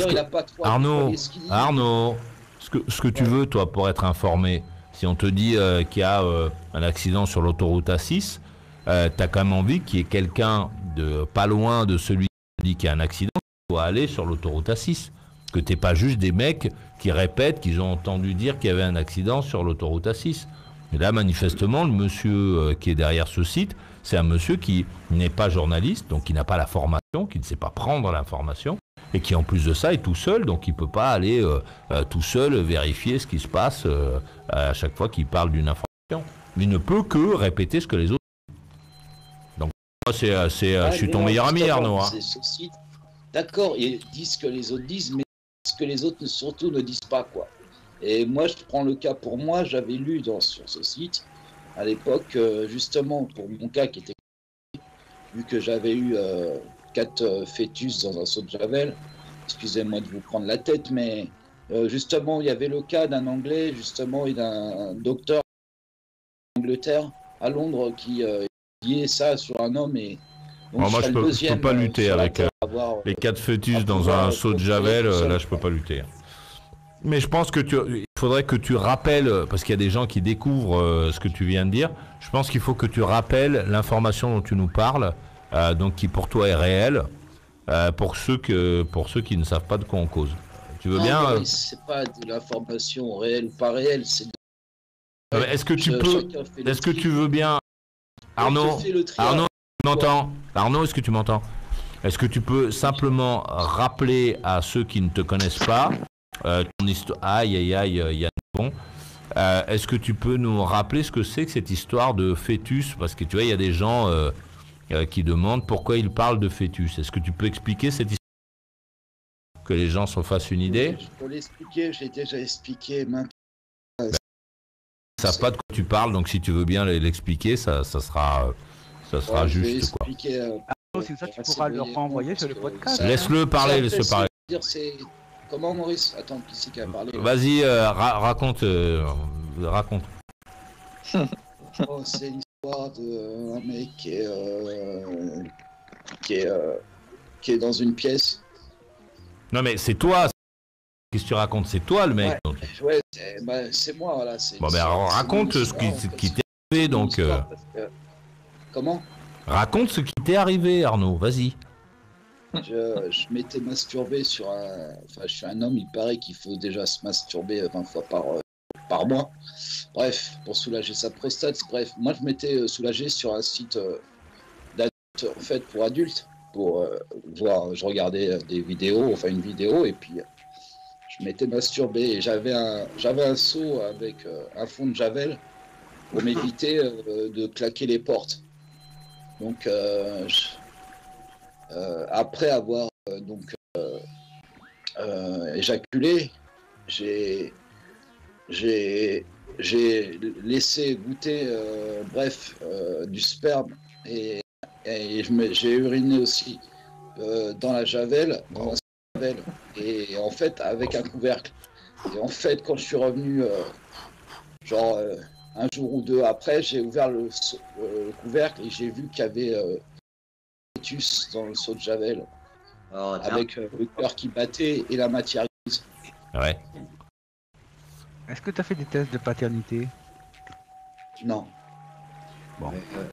ce que tu veux, toi, pour être informé, si on te dit qu'il y a un accident sur l'autoroute A6, t'as quand même envie qu'il y ait quelqu'un de pas loin de celui qui dit qu'il y a un accident, qui doit aller sur l'autoroute A6. Que t'es pas juste des mecs qui répètent qu'ils ont entendu dire qu'il y avait un accident sur l'autoroute A6. Et là, manifestement, le monsieur qui est derrière ce site, c'est un monsieur qui n'est pas journaliste, donc qui n'a pas la formation, qui ne sait pas prendre l'information, et qui en plus de ça est tout seul, donc il ne peut pas aller tout seul vérifier ce qui se passe à chaque fois qu'il parle d'une information. Il ne peut que répéter ce que les autres disent. Donc moi, je suis ton meilleur ami, Arnaud. Hein. D'accord, ils disent ce que les autres disent, mais ce que les autres surtout ne disent pas, quoi. Et moi, je prends le cas pour moi, j'avais lu sur ce site, à l'époque, justement, pour mon cas qui était... Vu que j'avais eu 4 fœtus dans un seau de Javel, excusez-moi de vous prendre la tête, mais justement, il y avait le cas d'un Anglais, justement, et d'un docteur d'Angleterre, à Londres, qui liait ça sur un homme, et... Donc, moi, je peux pas lutter avec les 4 fœtus dans un seau de Javel, là, je peux pas lutter. Mais je pense que il faudrait que tu rappelles, parce qu'il y a des gens qui découvrent ce que tu viens de dire, je pense qu'il faut que tu rappelles l'information dont tu nous parles, donc qui pour toi est réelle, pour ceux qui ne savent pas de quoi on cause. Tu veux bien c'est pas de l'information réelle ou pas réelle, c'est... Est-ce que tu veux bien... Arnaud, tu m'entends ? Arnaud, est-ce que tu m'entends ? Est-ce que tu peux simplement rappeler à ceux qui ne te connaissent pas ton histoire. Aïe, Yann Bon. Est-ce que tu peux nous rappeler ce que c'est que cette histoire de fœtus? Parce que tu vois, il y a des gens qui demandent pourquoi ils parlent de fœtus. Est-ce que tu peux expliquer cette histoire? que les gens s'en fassent une idée. Je peux l'expliquer, j'ai déjà expliqué. Maintenant. Ils ne savent pas de quoi tu parles, donc si tu veux bien l'expliquer, ça sera Je vais juste. Quoi. expliquer. C'est ça, tu pourras leur renvoyer sur le podcast. Laisse-le parler, laisse-le parler. Comment, Maurice? Attends, qui c'est qui a parlé? Vas-y, raconte. Raconte. Oh, c'est l'histoire d'un mec qui est dans une pièce. Non mais c'est toi. Qu'est-ce que tu racontes? C'est toi le mec. Ouais, c'est moi, voilà. Bon ben alors, raconte ce qui t'est arrivé donc. Comment? Raconte ce qui t'est arrivé, Arnaud. Vas-y. Je m'étais masturbé sur un... Enfin, je suis un homme, il paraît qu'il faut déjà se masturber 20 fois par mois. Bref, pour soulager sa prostate. Bref, moi, je m'étais soulagé sur un site d'adultes, en fait, pour adultes. Pour voir, je regardais des vidéos, enfin une vidéo, et puis je m'étais masturbé. Et j'avais un seau avec un fond de javel pour m'éviter de claquer les portes. Donc, après avoir éjaculé, j'ai laissé goûter, du sperme et j'ai uriné aussi dans la javel, et en fait avec un couvercle. Et en fait, quand je suis revenu, un jour ou deux après, j'ai ouvert le couvercle et j'ai vu qu'il y avait fœtus dans le seau de javel, avec le cœur qui battait et la matière grise. Ouais. Est-ce que tu as fait des tests de paternité? Non. Bon.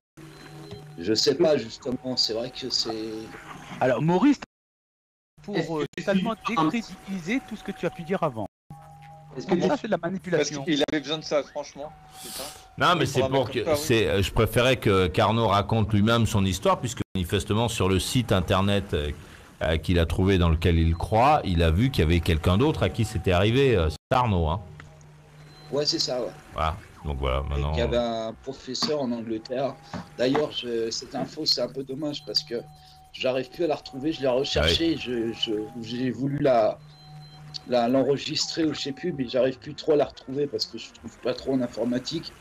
Je sais pas, justement, c'est vrai que c'est... Alors, Maurice, pour totalement décrédibiliser tout ce que tu as pu dire avant. Est-ce Comme que ça, c'est de la manipulation. Parce qu'il avait besoin de ça, franchement. Putain. Non, mais Oui, c'est pour un pour mec que comme ça, oui. je préférais que Carnot raconte lui-même son histoire, puisque manifestement sur le site internet qu'il a trouvé dans lequel il croit, il a vu qu'il y avait quelqu'un d'autre à qui c'était arrivé. C'est Arnaud, hein. Ouais, c'est ça, ouais. Voilà. Donc voilà, maintenant. Il y avait un professeur en Angleterre. D'ailleurs, cette info, c'est un peu dommage parce que j'arrive plus à la retrouver. Je l'ai recherchée. J'ai voulu l'enregistrer ou je sais plus, mais j'arrive plus trop à la retrouver parce que je trouve pas trop en informatique.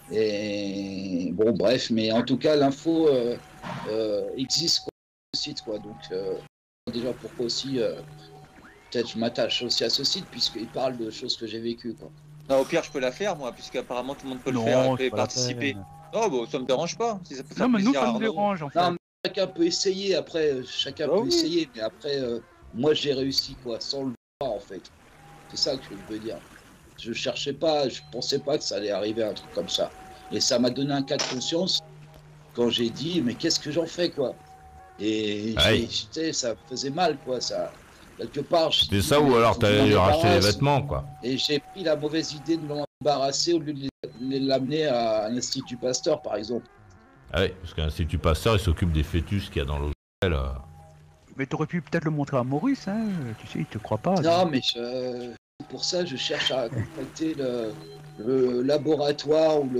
Et bon, bref, mais en tout cas, l'info existe quoi, sur le site, quoi. Donc, déjà, pourquoi aussi, peut-être je m'attache aussi à ce site puisqu'il parle de choses que j'ai vécues, quoi. Non, au pire, je peux la faire, moi, puisqu'apparemment tout le monde peut le Non, faire c'est et pas la participer. peine. Non, bon, ça me dérange pas. Si ça peut faire Non, mais nous, plaisir à ça nous Arnaud. dérange, en fait. Non, mais chacun peut essayer, après, chacun Bah peut oui. essayer, mais après, moi j'ai réussi, quoi, sans le voir, en fait. C'est ça que je veux dire. Je cherchais pas, je pensais pas que ça allait arriver un truc comme ça. Et ça m'a donné un cas de conscience quand j'ai dit, mais qu'est-ce que j'en fais, quoi. Et Ouais. ça faisait mal, quoi, ça. Quelque part. C'était ça ou alors t'allais lui racheter les vêtements, quoi. Et j'ai pris la mauvaise idée de l'embarrasser au lieu de l'amener à un institut Pasteur, par exemple. Ah oui, parce qu'à l'Institut Pasteur, il s'occupe des fœtus qu'il y a dans l'eau. Mais t'aurais pu peut-être le montrer à Maurice, hein. Tu sais, il te croit pas. Non, mais pour ça, je cherche à contacter le laboratoire ou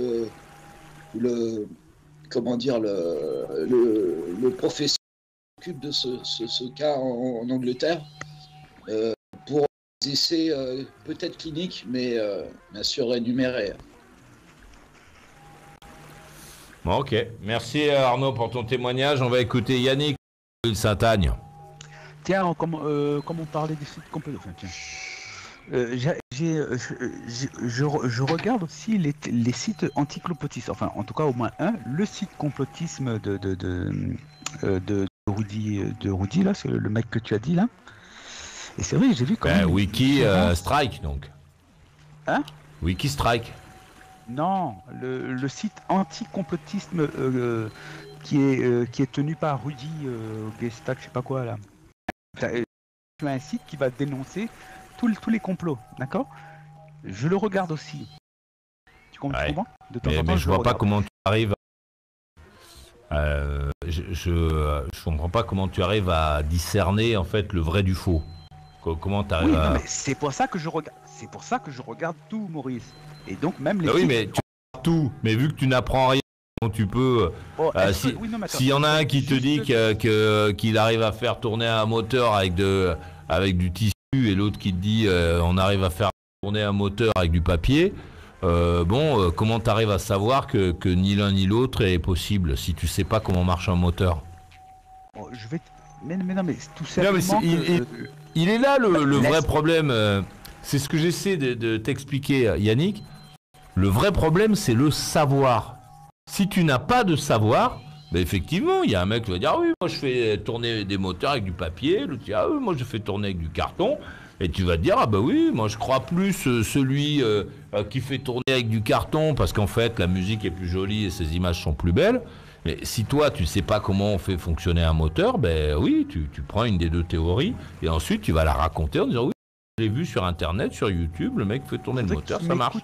le comment dire, le professeur qui s'occupe de ce cas en Angleterre pour des essais peut-être cliniques, mais bien sûr rémunérés. Bon, ok. Merci Arnaud pour ton témoignage. On va écouter Yannick de Saint-Agne. Tiens, comme on parlait des sites complets. Enfin, tiens. Je regarde aussi les sites anticomplotistes, enfin en tout cas au moins un, le site complotisme de Rudy là, c'est le mec que tu as dit là. Et c'est vrai, j'ai vu quand même. Wiki Strike donc. Hein? Wiki Strike. Non, le site anti-complotisme qui est tenu par Rudy Gestac, je sais pas quoi là. Tu as un site qui va dénoncer tous les complots, d'accord? Je le regarde aussi. Tu comprends? De temps en temps, mais je vois pas regarde. comment tu arrives. Je comprends pas comment tu arrives à discerner en fait le vrai du faux. Comment tu arrives Oui, à. non, mais c'est pour ça que je regarde. C'est pour ça que je regarde tout, Maurice. Et donc même les. Bah oui, sites- mais tu regardes tout. Mais vu que tu n'apprends rien, comment tu peux. Oh, est-ce que- Si- oui, non, mais attends. S'il y en a un qui te Juste- dit qu'il arrive à faire tourner un moteur avec de avec du tissu et l'autre qui te dit on arrive à faire tourner un moteur avec du papier. Comment tu arrives à savoir que ni l'un ni l'autre est possible si tu sais pas comment marche un moteur? Bon, mais non, mais tout simplement. Il est là le vrai problème. C'est ce que j'essaie de t'expliquer, Yannick. Le vrai problème, c'est le savoir. Si tu n'as pas de savoir, ben effectivement, il y a un mec qui va dire ah oui, moi je fais tourner des moteurs avec du papier. L'autre dit ah oui, moi je fais tourner avec du carton. Et tu vas te dire ah bah oui, moi je crois plus celui qui fait tourner avec du carton parce qu'en fait la musique est plus jolie et ses images sont plus belles. Mais si toi, tu sais pas comment on fait fonctionner un moteur, ben oui, tu prends une des deux théories et ensuite tu vas la raconter en disant oui, je l'ai vu sur Internet, sur YouTube, le mec fait tourner le moteur, ça marche.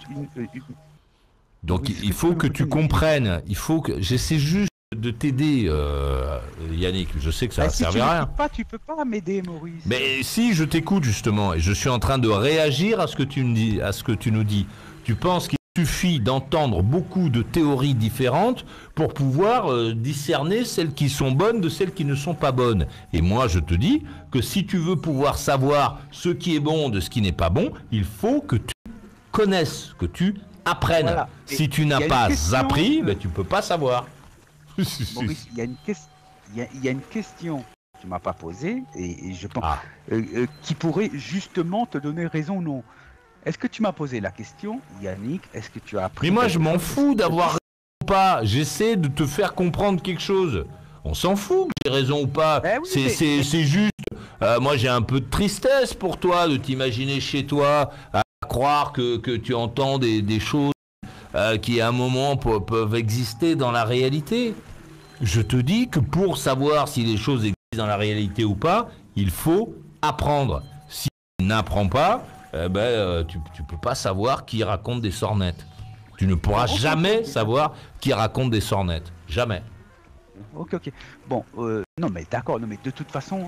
Donc oui, il faut que tu comprennes, j'essaie juste de t'aider, Yannick. Je sais que ça ne servira à rien. Tu peux pas m'aider, Maurice. Mais si, je t'écoute justement et je suis en train de réagir à ce que tu me dis, à ce que tu nous dis. Tu penses qu'il suffit d'entendre beaucoup de théories différentes pour pouvoir discerner celles qui sont bonnes de celles qui ne sont pas bonnes. Et moi, je te dis que si tu veux pouvoir savoir ce qui est bon de ce qui n'est pas bon, il faut que tu connaisses, que tu apprennes. Voilà. Si tu n'as pas appris, ben, tu ne peux pas savoir. Maurice, il y a une question que tu m'as pas posée et je pense qui pourrait justement te donner raison ou non. Est-ce que tu m'as posé la question, Yannick? Est-ce que tu as appris? Mais moi, je m'en fous d'avoir raison ou pas. J'essaie de te faire comprendre quelque chose. On s'en fout que j'ai raison ou pas. Oui, c'est juste. Moi, j'ai un peu de tristesse pour toi de t'imaginer chez toi à croire que tu entends des choses qui, à un moment, peuvent exister dans la réalité. Je te dis que pour savoir si les choses existent dans la réalité ou pas, il faut apprendre. Si tu n'apprends pas, tu peux pas savoir qui raconte des sornettes. Tu ne pourras jamais savoir qui raconte des sornettes. Jamais. Ok. Bon, non mais d'accord, mais de toute façon,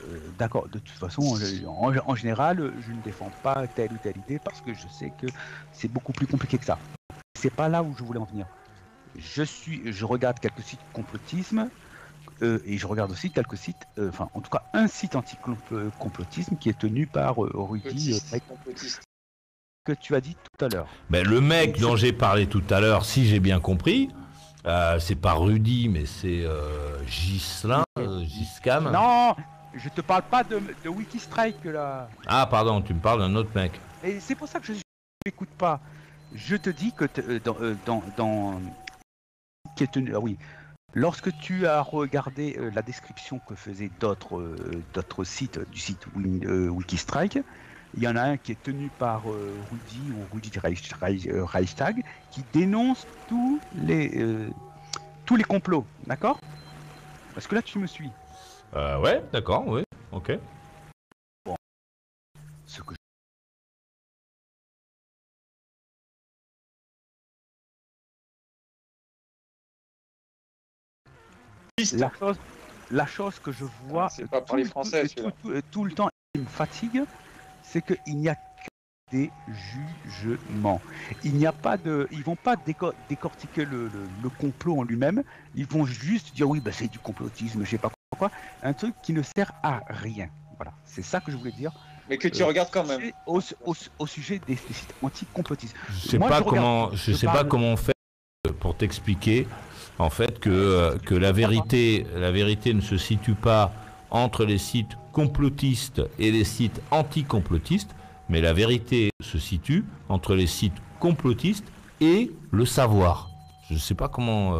en général, je ne défends pas telle ou telle idée parce que je sais que c'est beaucoup plus compliqué que ça. C'est pas là où je voulais en venir. Je regarde quelques sites complotisme et je regarde aussi quelques sites, en tout cas un site anti-complotisme qui est tenu par Rudy, que tu as dit tout à l'heure. Ben, le mec dont j'ai parlé tout à l'heure, si j'ai bien compris, c'est pas Rudy, mais c'est Ghislain, Giscam. Non, je te parle pas de Wikistrike là. Ah pardon, tu me parles d'un autre mec. Et c'est pour ça que je n'écoute pas. Je te dis que dans qui est tenu, lorsque tu as regardé la description que faisaient d'autres sites du site Wikistrike, il y en a un qui est tenu par Rudy Reichstag qui dénonce tous les complots, d'accord? Parce que là tu me suis. Ouais, d'accord, oui, ok. Bon, ce que la chose que je vois tout le temps qui me fatigue, c'est qu'il n'y a que des jugements. Il n'y a pas ils vont pas décortiquer le complot en lui-même. Ils vont juste dire oui, c'est du complotisme, je sais pas quoi, un truc qui ne sert à rien. Voilà, c'est ça que je voulais dire. Mais que tu regardes quand même. Au sujet des sites anti-complotistes. Je sais pas comment on fait pour t'expliquer. En fait, que la vérité ne se situe pas entre les sites complotistes et les sites anti-complotistes, mais la vérité se situe entre les sites complotistes et le savoir. Je ne sais pas comment...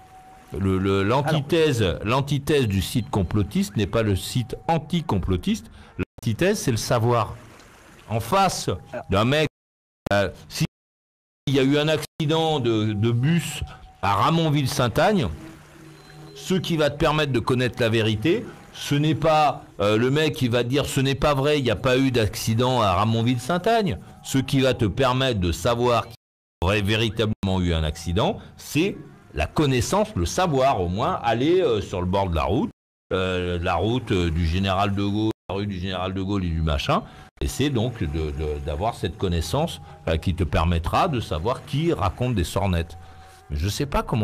l'antithèse du site complotiste n'est pas le site anti-complotiste. L'antithèse, c'est le savoir. En face d'un mec... s'il y a eu un accident de bus à Ramonville-Saint-Agne, ce qui va te permettre de connaître la vérité, ce n'est pas le mec qui va te dire ce n'est pas vrai, il n'y a pas eu d'accident à Ramonville-Saint-Agne. Ce qui va te permettre de savoir qu'il y aurait véritablement eu un accident, c'est la connaissance, le savoir au moins, aller sur le bord de la route du Général de Gaulle, la rue du Général de Gaulle et du machin, et c'est donc d'avoir cette connaissance qui te permettra de savoir qui raconte des sornettes. Je ne sais pas comment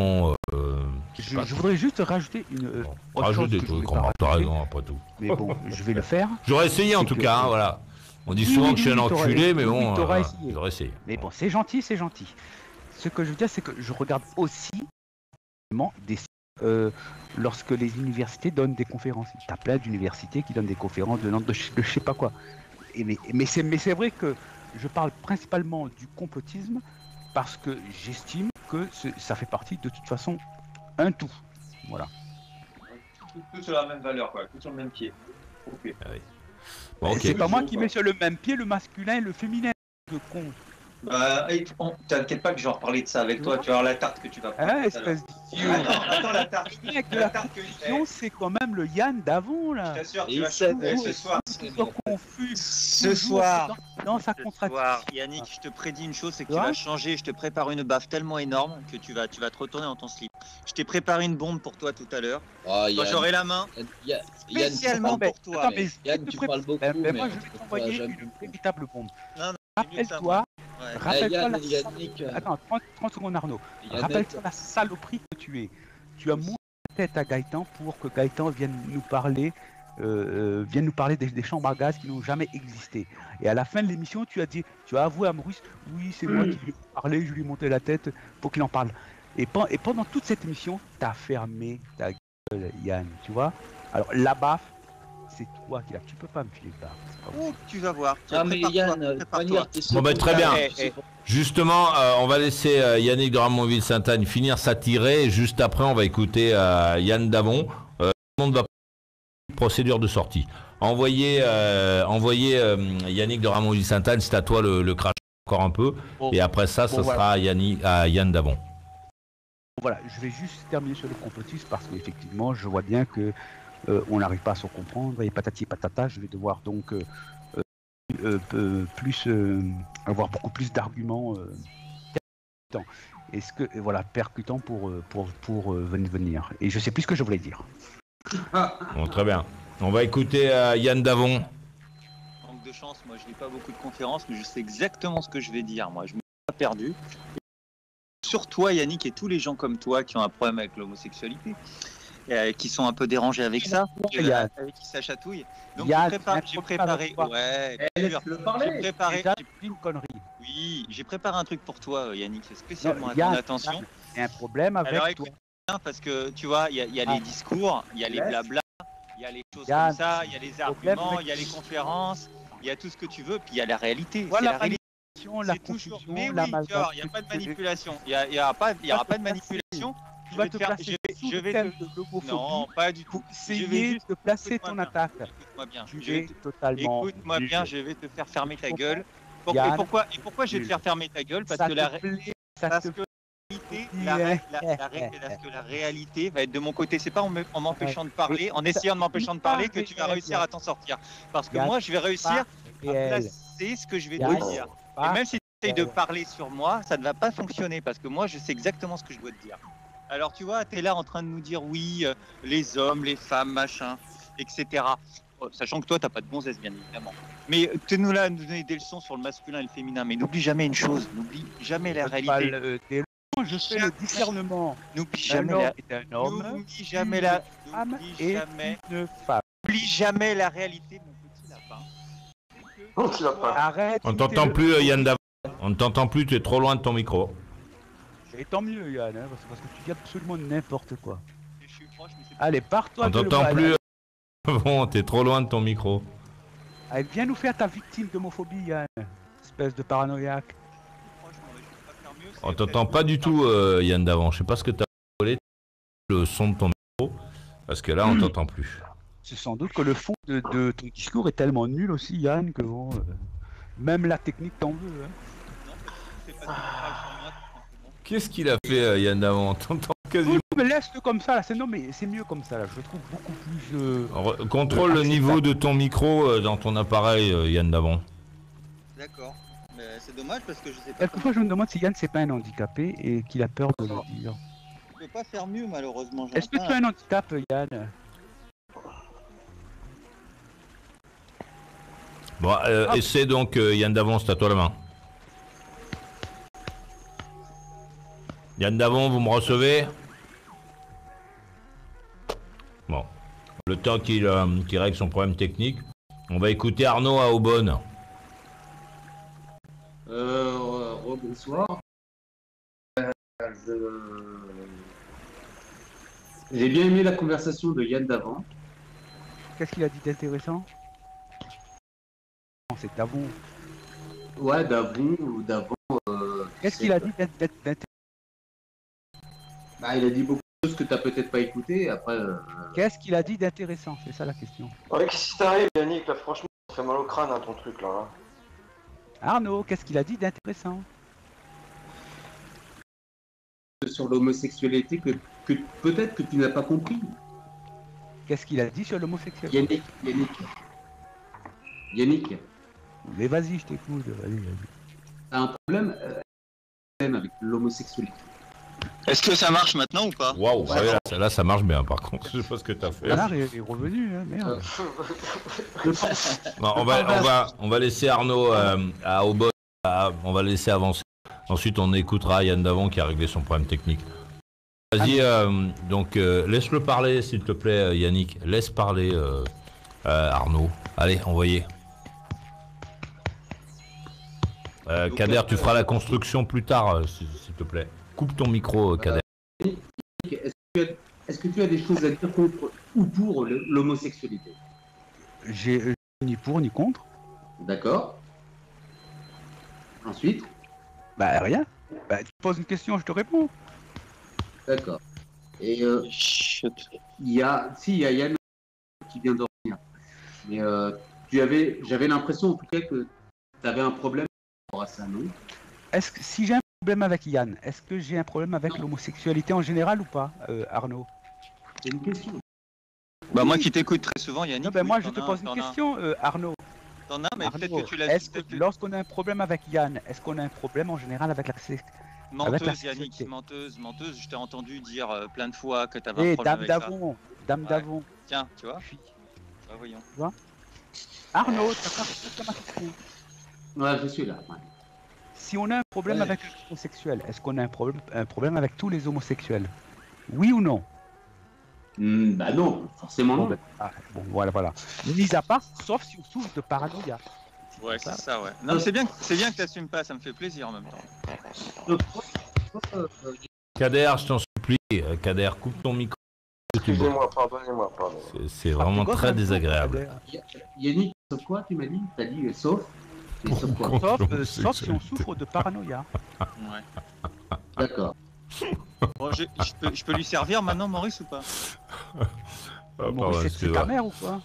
Je voudrais juste rajouter une. Bon, autre rajoute chose des que je trucs, voulais pas t'as rajouter, raison, après tout. mais bon, je vais le faire. J'aurais essayé en C'est tout que- cas, hein, voilà. On dit Oui, souvent oui, que je suis un oui, t'aurais- enculé, mais oui, bon, t'aurais essayé. j'aurais essayé. Mais bon, c'est gentil, c'est gentil. Ce que je veux dire, c'est que je regarde aussi des lorsque les universités donnent des conférences. Il y a plein d'universités qui donnent des conférences de je sais pas quoi. Mais c'est vrai que je parle principalement du complotisme parce que j'estime que ça fait partie de toute façon un tout. Voilà. Tout sur la même valeur, quoi. Tout sur le même pied. Ok. Bon, ok. C'est pas moi qui mets sur le même pied le masculin et le féminin. De con. T'inquiète pas que je vais en reparler de ça avec toi. Tu vas voir la tarte que tu vas prendre. Hein, tout à l'heure. espèce d'idiot. Attends, la tarte. Le mec de La la tarte que confusion, c'est quand même le Yann d'avant là. Je t'assure, Et tu vas ça, changer ce soir. Toujours confus. Ce toujours soir. dans sa Ce contradiction. soir, Yannick, je te prédis une chose, c'est que tu Tu vois vas changer. Je te prépare une baffe tellement énorme que tu vas te retourner dans ton slip. Je t'ai préparé une bombe pour toi tout à l'heure. Ah, Quand Yann, j'aurai la main, Yann, spécialement mais- pour toi. attends, mais Yann, je tu te parles prépare- beaucoup, mais mais moi je on vais te t'envoyer fera jamais une véritable bombe. Non, Rappelle-toi, Ouais. rappelle-toi la Yannick, Attends, 30 secondes Arnaud. Yannick, Rappelle-toi la saloperie que tu es. Tu as monté la tête à Gaëtan pour que Gaëtan vienne nous parler, des chambres à gaz qui n'ont jamais existé. Et à la fin de l'émission, tu as avoué à Maurice, oui, c'est moi qui lui ai parlé, je lui ai monté la tête pour qu'il en parle. Et pendant toute cette émission, t'as fermé ta gueule, Yann, tu vois. Alors la baffe, c'est toi qui l'as. Tu peux pas me filer ça. Oh, tu vas voir. Ah, mais Prépare-toi, Yann, de prépare-toi. manière, t'es Bon, bah, très bien. Eh, Justement, on va laisser Yannick de Ramonville-Sainte-Anne finir sa tirée. Et juste après, on va écouter Yann Davon. Tout le monde va procédure de sortie. Envoyez Yannick de Ramonville-Sainte-Anne, c'est à toi le crash encore un peu. Bon. Et après ça, ça Bon, voilà. sera à Yann Davon. Voilà, je vais juste terminer sur le complotisme parce qu'effectivement, je vois bien que on n'arrive pas à se comprendre et patati patata. Je vais devoir donc avoir beaucoup plus d'arguments percutants. Voilà, percutants pour venir. Et je sais plus ce que je voulais dire. Bon, très bien. On va écouter Yann Davon. Manque de chance, moi je lis pas beaucoup de conférences, mais je sais exactement ce que je vais dire. Moi, je me suis pas perdu. Sur toi, Yannick, et tous les gens comme toi qui ont un problème avec l'homosexualité, qui sont un peu dérangés avec ça, Yann. avec qui ça chatouille. Donc Yann, j'ai préparé, ouais, bien sûr. Laisse-le parler. J'ai préparé, Déjà, c'est une connerie. oui, j'ai préparé un truc pour toi, Yannick, c'est spécialement Non, à ton Yann, attention. Il y a un problème avec Alors toi. écoute bien, parce que tu vois, il y a les discours, il y a les Laisse. blabla, il y a les choses Yann, comme ça, il y a les problème arguments, avec- il y a les conférences, il y a tout ce que tu veux, puis il y a la réalité. C'est Voilà la réalité. la C'est toujours. confusion, Mais la oui, tu vois, il n'y a pas de manipulation. Il n'y aura pas de manipulation. Tu Je vas vais te te faire- placer sous je le vais thème te- de l'homophobie Non, pas du tout. pour Je vais essayer juste- de placer écoute-moi ton bien. attaque. Écoute-moi bien. Tu Je vais es te- totalement. Écoute-moi bien, je vais te faire fermer ta gueule. Yann, Et pourquoi je vais te faire fermer ta gueule? Parce ça que te la plaît, ça parce te que plaît. parce que la réalité va être de mon côté. C'est pas en m'empêchant de parler, en essayant de m'empêcher de parler que tu vas réussir à t'en sortir. Parce que Yann, moi, je vais réussir à réel. placer ce que je vais Yann, te dire. Pas Et même si tu essayes de réel. parler sur moi, ça ne va pas fonctionner parce que moi, je sais exactement ce que je dois te dire. Alors, tu vois, tu es là en train de nous dire oui, les hommes, les femmes, machin, etc. Sachant que toi, tu n'as pas de gonzesse, bien évidemment. Mais tu nous là à nous donner des leçons sur le masculin et le féminin. Mais n'oublie jamais une chose, n'oublie jamais la réalité. Je fais le discernement. N'oublie Un jamais homme la. est un homme, N'oublie jamais la. femme N'oublie et jamais. une femme. N'oublie jamais la réalité, mon petit lapin. Oh, tu l'as pas. Arrête. On t'entend plus, Yann Davon. On ne t'entend plus, tu es trop loin de ton micro. Et tant mieux, Yann, hein, parce que tu dis absolument n'importe quoi. Je suis proche, mais c'est pas. Allez, pars-toi. On de t'entend le plus. bal. Bon, t'es trop loin de ton micro. Allez, viens nous faire ta victime d'homophobie, Yann. Espèce de paranoïaque. Franchement, je peux pas faire mieux. On t'entend pas du tout, Yann Davon. Je sais pas ce que t'as volé le son de ton micro, parce que là, on t'entend plus. C'est sans doute que le fond de ton discours est tellement nul aussi, Yann, que bon, même la technique t'en veut. Hein. Non, parce que c'est pas du tout sur moi, tout simplement. Qu'est-ce qu'il a fait, Yann Davon? On t'entend quasiment. Oui, mais laisse-le comme ça, là. Non, mais c'est mieux comme ça, là. Je le trouve beaucoup plus. Contrôle le niveau de ton micro dans ton appareil, Yann Davon. D'accord. Mais c'est dommage parce que je sais pas. Quelquefois, je me demande si Yann, c'est pas un handicapé et qu'il a peur de le dire. Je peux pas faire mieux, malheureusement. Est-ce que tu as un handicap, Yann? Bon, essaie donc, Yann Davon, c'est à toi la main. Yann Davon, vous me recevez? Bon. Le temps qu'il règle son problème technique, on va écouter Arnaud à Aubonne. Bonsoir. J'ai bien aimé la conversation de Yann d'avant. Qu'est-ce qu'il a dit d'intéressant? Non, c'est d'avant. Ouais, d'avant ou d'avant. Qu'est-ce qu'il a dit d'intéressant? Bah, il a dit beaucoup de choses que tu n'as peut-être pas écoutées. Après. Qu'est-ce qu'il a dit d'intéressant? C'est ça la question. Ouais, qu'est-ce qui t'arrive, Yannick? Là, franchement, ça fait mal au crâne, hein, ton truc là. Hein. Arnaud, qu'est-ce qu'il a dit d'intéressant? Sur l'homosexualité que peut-être que tu n'as pas compris. Qu'est-ce qu'il a dit sur l'homosexualité? Yannick. Mais vas-y, je t'écoute. Vas-y. T'as un problème avec l'homosexualité. Est-ce que ça marche maintenant ou pas? Waouh, là ça marche bien par contre. Je sais pas ce que t'as fait. Bernard est revenu, hein, merde. Non, on va laisser Arnaud à Aubonne. On va le laisser avancer. Ensuite, on écoutera Yann Davant qui a réglé son problème technique. Vas-y, donc laisse-le parler, s'il te plaît, Yannick. Laisse parler Arnaud. Allez, envoyez. Kader, tu feras la construction plus tard, s'il te plaît. Coupe ton micro, Kader. Est-ce que tu as des choses à dire contre ou pour l'homosexualité? J'ai ni pour ni contre. D'accord. Ensuite? Bah rien. Bah tu poses une question, je te réponds. D'accord. Et il y a Yann qui vient de revenir. Mais j'avais l'impression en tout cas que tu avais un problème par rapport à ça, non? Est-ce que si j'ai un problème avec Yann, est-ce que j'ai un problème avec l'homosexualité en général ou pas, Arnaud? C'est une question. Bah moi qui t'écoute très souvent, Yannick. Non, ben moi je te pose une question, Arnaud. T'en as, mais peut-être que tu l'as. Est-ce que lorsqu'on a un problème avec Yann, est-ce qu'on a un problème en général avec la menteuse, Yannick, menteuse, je t'ai entendu dire plein de fois que t'avais un problème avec ça. Dame d'Avon. Tiens, tu vois. Bah, voyons. Tu vois Arnaud, t'as pas répondu à ma question. Ouais, je suis là. Ouais. Si on a un problème avec les homosexuels, est-ce qu'on a un problème avec tous les homosexuels? Oui ou non? Bah non, forcément non. Bon, voilà. Mis à part, sauf si on souffre de paranoïa. Ouais, c'est ça, ouais. Non, c'est bien que t'assumes pas, ça me fait plaisir en même temps. Kader, je t'en supplie, Kader, coupe ton micro. Excusez-moi, pardonnez-moi. C'est vraiment très désagréable. Yannick, sauf quoi tu m'as dit? T'as dit sauf? Sauf quoi? Sauf si on souffre de paranoïa. Ouais. D'accord. Bon, je peux lui servir maintenant, Maurice, ou pas? Maurice, c'est ta mère ou quoi?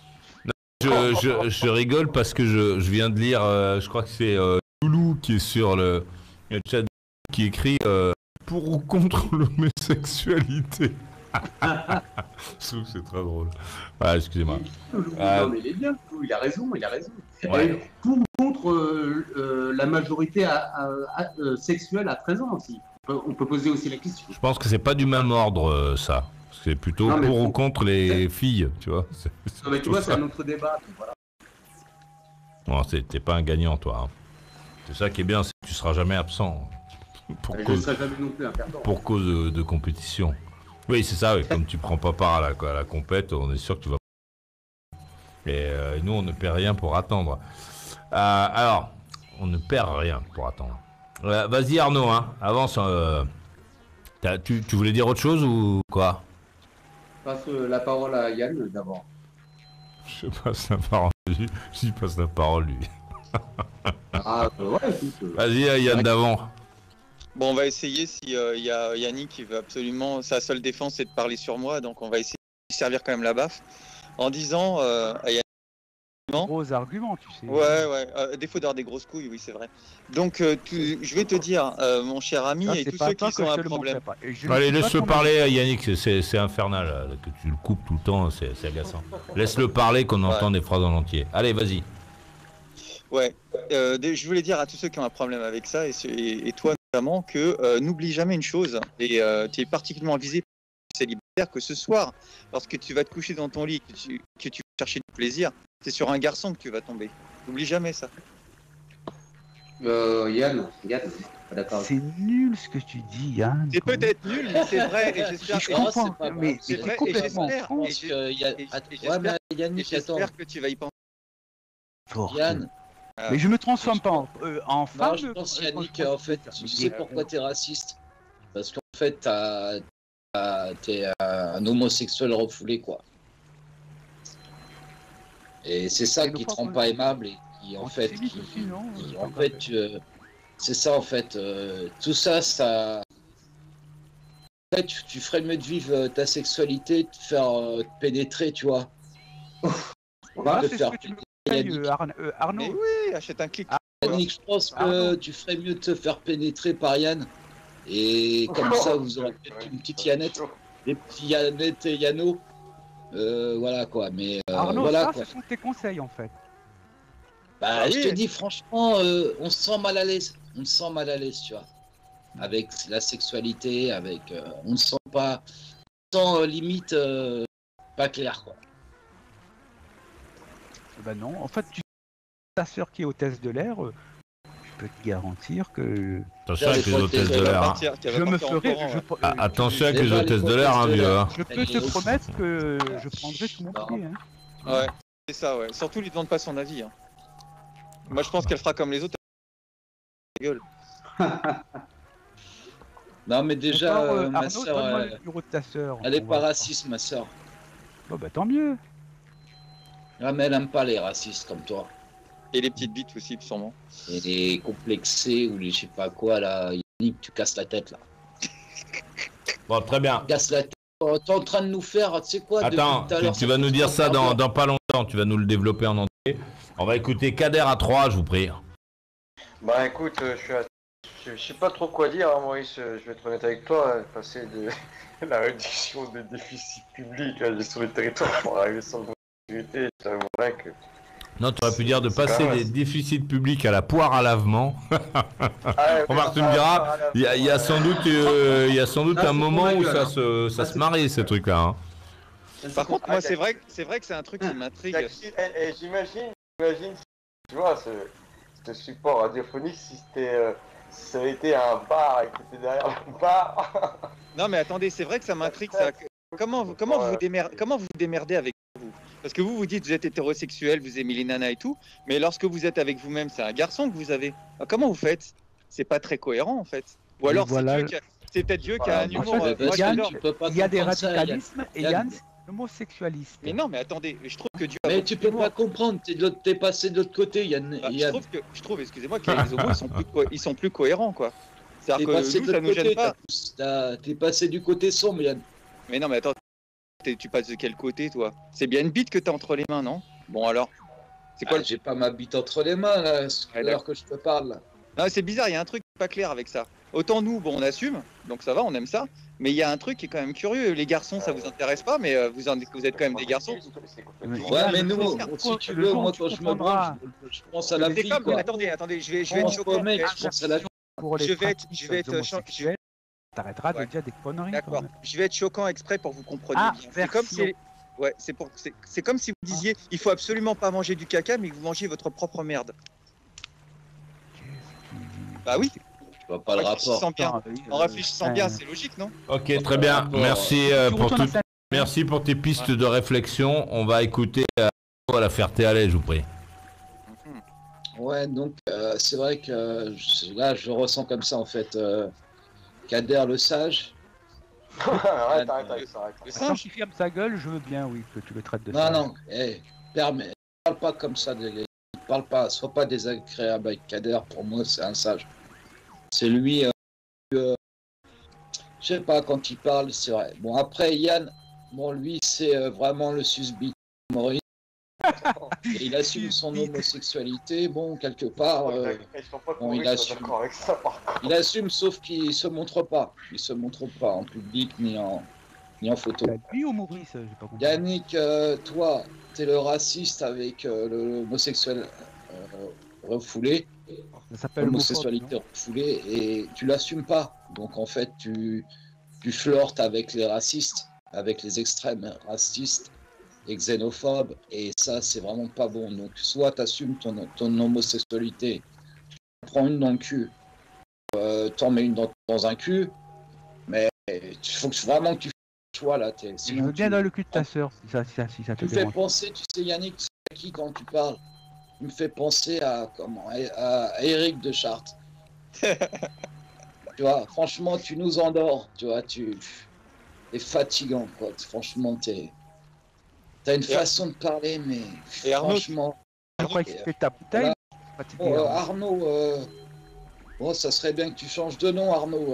Je rigole parce que je viens de lire, je crois que c'est Loulou qui est sur le chat qui écrit pour ou contre l'homosexualité. Je trouve que c'est très drôle. Ah, excusez-moi. Non, mais il est bien, il a raison. Ouais. Pour ou contre la majorité sexuelle à 13 ans aussi. On peut poser aussi la question. Je pense que c'est pas du même ordre, ça. C'est plutôt pour ou contre les filles, tu vois. Non, mais tu vois, c'est un autre débat. Voilà. Bon, t'es pas un gagnant, toi. Hein. C'est ça qui est bien, c'est que tu seras jamais absent. Je ne serai jamais non plus un perdant. Pour cause de compétition. Oui, c'est ça, oui. Comme tu prends pas part à la compète, on est sûr que tu vas. Et nous, on ne perd rien pour attendre. Alors, on ne perd rien pour attendre. Vas-y, Arnaud, hein, avance. Tu voulais dire autre chose ou quoi? Je passe la parole à Yann d'abord. Je passe la parole lui. J'y passe la parole lui. Vas-y, Yann d'avant. Bon, on va essayer si y a Yannick qui veut absolument, sa seule défense c'est de parler sur moi, donc on va essayer de servir quand même la baffe en disant à Yannick. Gros arguments, tu sais. Ouais. Défaut d'avoir des grosses couilles, oui, c'est vrai. Donc, je vais te dire, mon cher ami, et tous ceux qui sont un problème. Allez, laisse-le parler, Yannick, c'est infernal, là, que tu le coupes tout le temps, c'est agaçant. Laisse-le parler, qu'on entend des phrases en entier. Allez, vas-y. Ouais, je voulais dire à tous ceux qui ont un problème avec ça, et toi notamment, que n'oublie jamais une chose, et tu es particulièrement visé par les célibataires, que ce soir, lorsque tu vas te coucher dans ton lit, que tu vas chercher du plaisir, c'est sur un garçon que tu vas tomber. N'oublie jamais ça. Yann, pas d'accord. C'est nul ce que tu dis, Yann. C'est peut-être nul, mais c'est vrai. Et j'espère Je que comprends, c'est pas mais vrai. c'est c'est vrai, et complètement j'espère- con. Parce que y a... et Ouais, mais et Yannick, attends. j'espère que tu vas y penser. Fort. Yann, Mais je me transforme pas en non, femme. je pense, quand Yannick, je en fait, pense tu que sais pourquoi t'es raciste? Parce qu'en fait, t'es un homosexuel refoulé, quoi. Et c'est ça Et qui une te fois rend qu'on- pas aimable et qui, en fait, Antisémite aussi, non en fait, c'est ça, en fait, tout ça, ça. En fait, tu ferais mieux de vivre ta sexualité, de te faire pénétrer, tu vois. Voilà. De c'est ce faire que tu me pénétrer, conseilles, Yannick. Mais Arnaud. oui, achète un clic. Yannick, je pense que Arnaud. tu ferais mieux de te faire pénétrer par Yann. Et comme ça, vous aurez peut-être une petite Yannette, des petits Yannette et Yano. Voilà quoi, mais Arnaud, voilà ça, quoi. ce sont tes conseils en fait. Bah, Ah je oui. te dis franchement, on se sent mal à l'aise. On se sent mal à l'aise, tu vois. Avec la sexualité, avec. On ne sent pas. On se sent limite pas clair quoi. Ben non, en fait, ta sœur qui est hôtesse de l'air, je peux te garantir que Attention avec les Déjà, hôtesses les de l'air. Hein. je me ferai. Ah, attention avec les Déjà, hôtesses de l'air, hein, hôtesses de vieux. l'air. Hein. Je peux te promettre que je prendrai tout mon Non. pied. Hein. Ouais, c'est ça, ouais. Surtout, lui demande pas son avis. Hein. Moi, je pense qu'elle fera comme les autres. Non, mais déjà, D'accord, ma Arnaud, sœur, donne-moi le numéro de ta sœur. elle est On pas va- raciste, ma sœur. Bon, bah tant mieux. Ah, mais elle aime pas les racistes comme toi. Et les petites bites aussi, sûrement. Et les complexés ou les je sais pas quoi là. Yannick, tu casses la tête là. Bon, très bien. Tu casses la tête. Oh, t'es en train de nous faire, tu sais quoi depuis Attends, tout à l'heure, tu vas fait nous dire 3 ça quarts d'heure. dans pas longtemps. Tu vas nous le développer en entier. On va écouter Kader à 3, je vous prie. Bah écoute, je sais pas trop quoi dire, hein, Maurice, je vais être honnête avec toi, passer de la réduction des déficits publics à la gestion des territoires pour arriver sur le droit de sécurité, je t'avouerais que... Non, tu aurais pu dire de C'est passer quand même des déficits publics à la poire à lavement. Ah, ouais, Remarque, tu me diras, il y a sans doute, Ça, un c'est moment pour où ma gueule, ça se marie, ces trucs-là. Hein. Par contre, moi, c'est vrai que c'est un truc qui m'intrigue. J'imagine, tu vois, ce support radiophonique, si ça avait été un bar et que t'étais derrière le bar... Non, mais attendez, c'est vrai que ça m'intrigue. Ça. Comment vous démerdez avec vous? Parce que vous dites que vous êtes hétérosexuel, vous aimez les nanas et tout, mais lorsque vous êtes avec vous-même, c'est un garçon que vous avez. Alors, comment vous faites? C'est pas très cohérent en fait. Ou alors voilà. c'est peut-être Dieu qui a un En humour. fait, Moi, Yann, j'adore. tu peux pas Il y a des comprendre ça, radicalismes et Yann. Yann, c'est homosexualiste. Mais non, mais attendez, je trouve que Dieu a Mais beaucoup tu peux d'humour. pas comprendre, t'es passé de l'autre côté, Yann. Bah, Yann. je trouve, excusez-moi, que les homos ils sont plus cohérents quoi. T'es C'est-à-dire que passé nous, de ça l'autre nous gêne côté, pas. t'es passé du côté sombre, Yann. Mais non, mais attends, tu passes de quel côté toi? C'est bien une bite que t'as entre les mains, non? Bon alors, c'est quoi Ah, j'ai pas ma bite entre les mains là, Ouais, alors que je te parle. Là. Non, c'est bizarre, il y a un truc pas clair avec ça. Autant nous, bon, on assume, donc ça va, on aime ça. Mais il y a un truc qui est quand même curieux. Les garçons, ça vous intéresse pas, mais vous êtes quand même des garçons. Ouais, mais le nous, jour- si tu le veux, jour moi où tu quand je me comprendras branle, je pense à la Les vie femmes, quoi. attendez, je vais Je être pense choquant. pas, mec, je pense à la vie. pour les Je vais être- pratiques je vais être homosexuelles, t'arrêteras Ouais. de dire des conneries. D'accord. quand même. Je vais être choquant exprès pour que vous compreniez Ah, bien. C'est comme version. si, ouais, c'est comme si vous disiez, il faut absolument pas manger du caca, mais que vous mangez votre propre merde. Bah oui. Je vois pas le En rapport. réfléchissant bien, en réfléchissant bien, euh, c'est logique, non? Ok, très bien. Rapport. Merci Tu pour retournes tout. à ta- Merci pour tes pistes de réflexion. On va écouter la Ferté-Alais, je vous prie. Ouais, donc c'est vrai que là, je ressens comme ça en fait. Kader le sage. Arrête avec ça, arrête. Le Tant singe. qu'il ferme sa gueule, je veux bien, oui, que tu le traites de Non, ça. non, parle pas comme ça. Parle pas, sois pas désagréable avec Kader. Pour moi, c'est un sage. C'est lui. Je sais pas, quand il parle, c'est vrai. Bon, après, Yann, bon, lui, c'est vraiment le susbit Maurice. Et il assume son homosexualité, bon, quelque part. bon, il assume. Avec ça, par contre. Il assume, sauf qu'il se montre pas. Il se montre pas en public ni en photo. T'as lui ou Maurice? J'ai pas compris. Yannick, toi, t'es le raciste avec l'homosexuel refoulé, Ça s'appelle l'homosexualité refoulée, et tu l'assumes pas. Donc en fait, tu flirtes avec les racistes, avec les extrêmes racistes et xénophobes, et ça, c'est vraiment pas bon. Donc soit t'assumes ton homosexualité, prends une dans le cul, t'en mets une dans un cul, mais il faut vraiment que tu fasses le choix là. Je Sinon, veux bien dans le cul de ta sœur, si ça te tu me fais dérange. penser, tu sais Yannick, tu sais à qui quand tu parles? Tu me fais penser à Eric de Chartres. Tu vois, franchement, tu nous endors, tu vois, tu es fatigant, quoi. Franchement, t'as une façon de parler, mais Et Arnaud, franchement. Je crois que c'était ta bouteille. Voilà. Fatigué, Bon, Arnaud. Arnaud, bon, ça serait bien que tu changes de nom, Arnaud,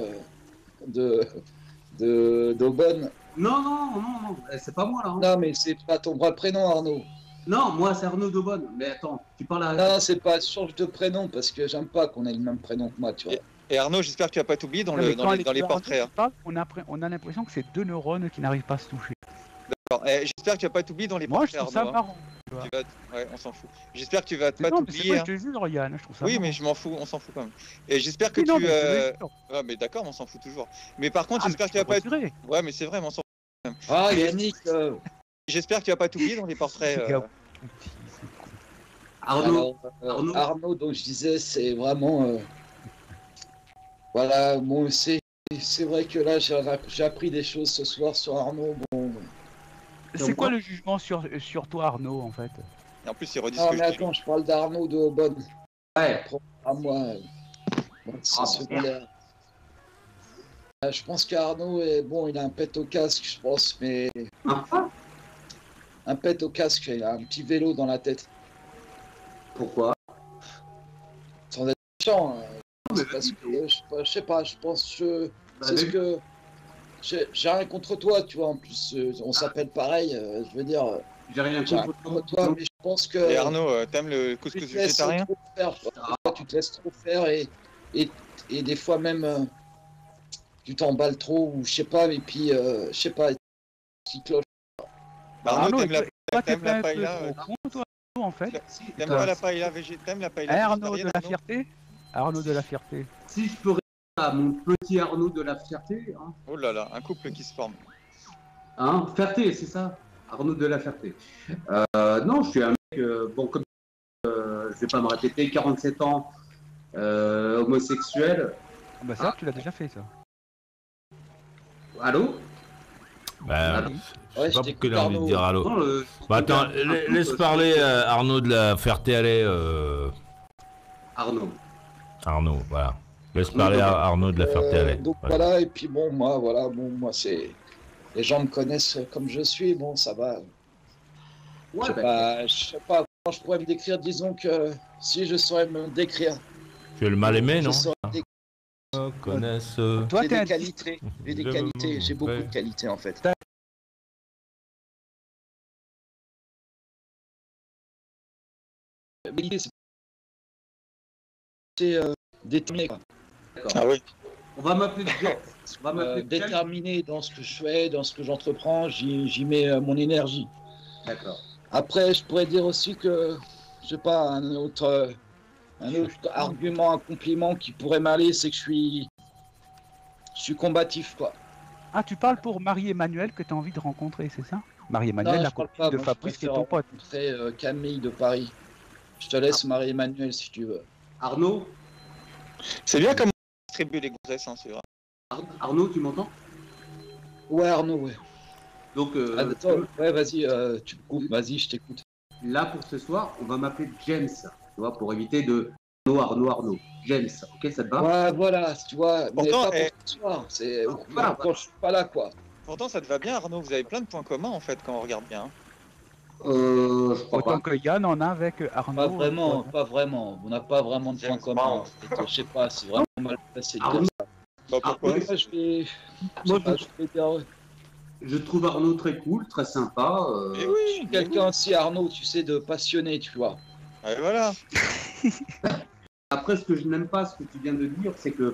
d'Aubonne. Non, c'est pas moi là. Hein. Non, mais c'est pas ton vrai prénom, Arnaud. Non, moi c'est Arnaud Daubonne. Mais attends, tu parles à. Non, c'est pas, change de prénom, parce que j'aime pas qu'on ait le même prénom que moi, tu vois. Et Arnaud, j'espère que tu vas pas t'oublier dans, Non, mais quand dans les portraits. Hein. parlent, on a l'impression que c'est deux neurones qui n'arrivent pas à se toucher. D'accord. J'espère que tu vas pas t'oublier dans les Moi, je portraits, trouve ça Arnaud. marrant. Ouais, on s'en fout. J'espère que tu vas pas Non, mais c'est t'oublier. pas, je te jure, Yann, je trouve ça Oui, marrant. mais je m'en fous, on s'en fout quand même. Et j'espère que Oui, non, tu. mais je te jure. Ah, mais d'accord, on s'en fout toujours. Mais par contre, Ah, j'espère mais que tu vas pas. retirer. Ouais, mais c'est vrai, mais on s'en fout. Ah, Yannick, J'espère que tu vas pas t'oublier dans les portraits. Arnaud. alors, Arnaud, donc je disais, c'est vraiment. Voilà, bon, c'est vrai que là, j'ai appris des choses ce soir sur Arnaud. Bon. C'est quoi le jugement sur toi, Arnaud, en fait? Et en plus, il redit Non, ce que mais je dis. attends, je parle d'Arnaud de Aubonne. Ouais. À moi, bon, c'est secondaire. Je pense qu'Arnaud est bon, il a un pet au casque, je pense, mais un pet au casque, il a un petit vélo dans la tête. Pourquoi? Sans être méchant, mais parce que je sais pas, je pense que Bah, c'est ce que j'ai rien contre toi, tu vois. En plus, on s'appelle pareil. Je veux dire, J'ai rien j'ai rien contre contre toi, mais je pense que Et Arnaud, t'aimes le tu couscous te laisses végétarien? trop faire. Toi, tu te laisses trop faire et des fois même tu t'emballes trop ou je sais pas. Et puis je sais pas, qui cloche. Arnaud, t'aimes toi, t'es la pas un peu paella? trop con, toi, en fait. T'aimes pas la paella végétarienne? T'aimes la paella Arnaud de végétarienne, la Arnaud? fierté. Arnaud de la fierté. Si je peux répondre à mon petit Arnaud de la Fierté, hein, Oh là là, un couple qui se forme. Ferté, c'est ça? Arnaud de la Ferté. Non, je suis un mec, bon, comme je vais pas me répéter, 47 ans, homosexuel. Ah bah ça, tu l'as déjà fait, ça. Allô? Bah, Allô? je Ouais, sais pas je pourquoi il a envie de dire allô. Non, Bah attends, laisse parler Arnaud de la Ferté-Alais. Arnaud. Arnaud, voilà. Laisse parler Arnaud de la Ferté-Alais. Donc Voilà. voilà, et puis bon, moi c'est. Les gens me connaissent comme je suis, bon, ça va. Ouais, Je sais pas comment je pourrais me décrire, disons que si je saurais me décrire. Tu es le mal aimé, non? Je saurais me Connaissent. Toi, J'ai t'es des un qualités, j'ai des Je qualités, j'ai beaucoup ouais. de qualités en fait. C'est déterminé, quoi. d'accord. Ah oui. On va m'appeler James. On va m'appeler James. Déterminé dans ce que je fais, dans ce que j'entreprends, j'y mets mon énergie. D'accord. Après, je pourrais dire aussi que, je sais pas, un autre argument, un compliment qui pourrait m'aller, c'est que je suis combatif, quoi. Ah, tu parles pour Marie-Emmanuelle que tu as envie de rencontrer, c'est ça? Non, Marie-Emmanuelle, la je parle copine pas, de moi, Fabrice qui est je ton pote. préfère rencontrer Camille de Paris. Je te laisse Marie-Emmanuelle si tu veux. Arnaud? C'est bien comme on distribue les gonzesses, hein, c'est vrai. Arnaud, tu m'entends? Ouais, Arnaud, ouais. Donc, Attends, ouais, vas-y, tu me coupes, vas-y, je t'écoute. là, pour ce soir, on va m'appeler James. Tu vois, pour éviter de Arnaud. James, ok, ça te va? Ouais, voilà, tu vois, mais Pourtant, pas pour ce soir, c'est Voilà, quand je suis pas là, quoi. Pourtant, ça te va bien, Arnaud. Vous avez plein de points communs, en fait, quand on regarde bien. Je crois Autant pas. que Yann en a avec Arnaud. Pas vraiment, pas vraiment. On n'a pas vraiment de points James communs. Bond. En fait. Je sais pas, c'est vraiment mal placé de Arnaud, dire ça. Bah, pourquoi? Arnaud, Moi, je vais, moi, je vais dire, je trouve Arnaud très cool, très sympa. Eh oui, quelqu'un aussi, Arnaud, tu sais, de passionné, tu vois. Et voilà. Après, ce que je n'aime pas, ce que tu viens de dire, c'est que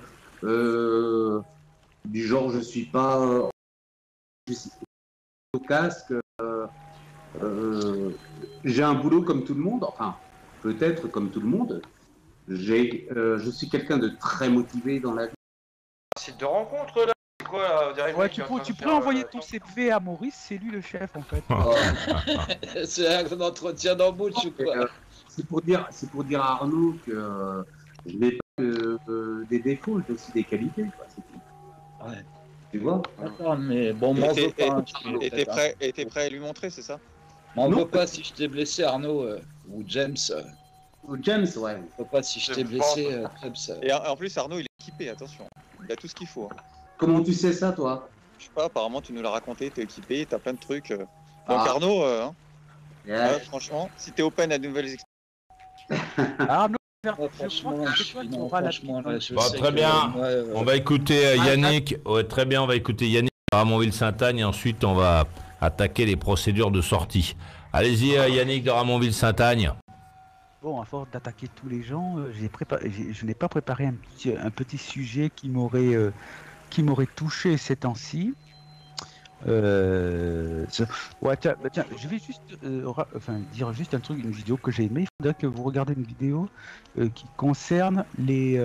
du genre, je suis pas au casque. J'ai un boulot comme tout le monde, enfin, peut-être comme tout le monde. Je suis quelqu'un de très motivé dans la vie. Site de rencontre là, c'est quoi là? On dirait le Ouais, mec qui est en train de tu peux faire, envoyer ton attends. CV à Maurice, c'est lui le chef en fait. C'est un entretien d'embauche ou quoi? C'est pour dire à Arnaud que je vais des défauts, j'ai aussi des qualités. Quoi. C'est tout. Ouais. Tu vois? D'accord, mais bon, m'en veux pas. Hein, Et t'es prêt à lui montrer, c'est ça? M'en Non. veux pas si je t'ai blessé, Arnaud, ou James. Ou James, ouais. M'en veux pas si je t'ai blessé, James. Et en plus, Arnaud, il est équipé, attention. Il a tout ce qu'il faut. Hein. Comment tu sais ça, toi? Je sais pas, apparemment, tu nous l'as raconté, t'es équipé, t'as plein de trucs. Donc, Ah. Arnaud, hein, Yeah. franchement, si t'es open à de nouvelles expériences. Arnaud, Ouais, franchement, là, je Bon, sais très que, bien. On va écouter Yannick. Ouais, très bien, on va écouter Yannick de Ramonville-Saint-Agne et ensuite on va attaquer les procédures de sortie. Allez-y, Yannick de Ramonville-Saint-Agne. Bon, à force d'attaquer tous les gens, je n'ai pas préparé un petit sujet qui m'aurait touché ces temps-ci. Ouais, tiens, je vais juste dire juste un truc, une vidéo que j'ai aimée. Il faudrait que vous regardez une vidéo qui concerne les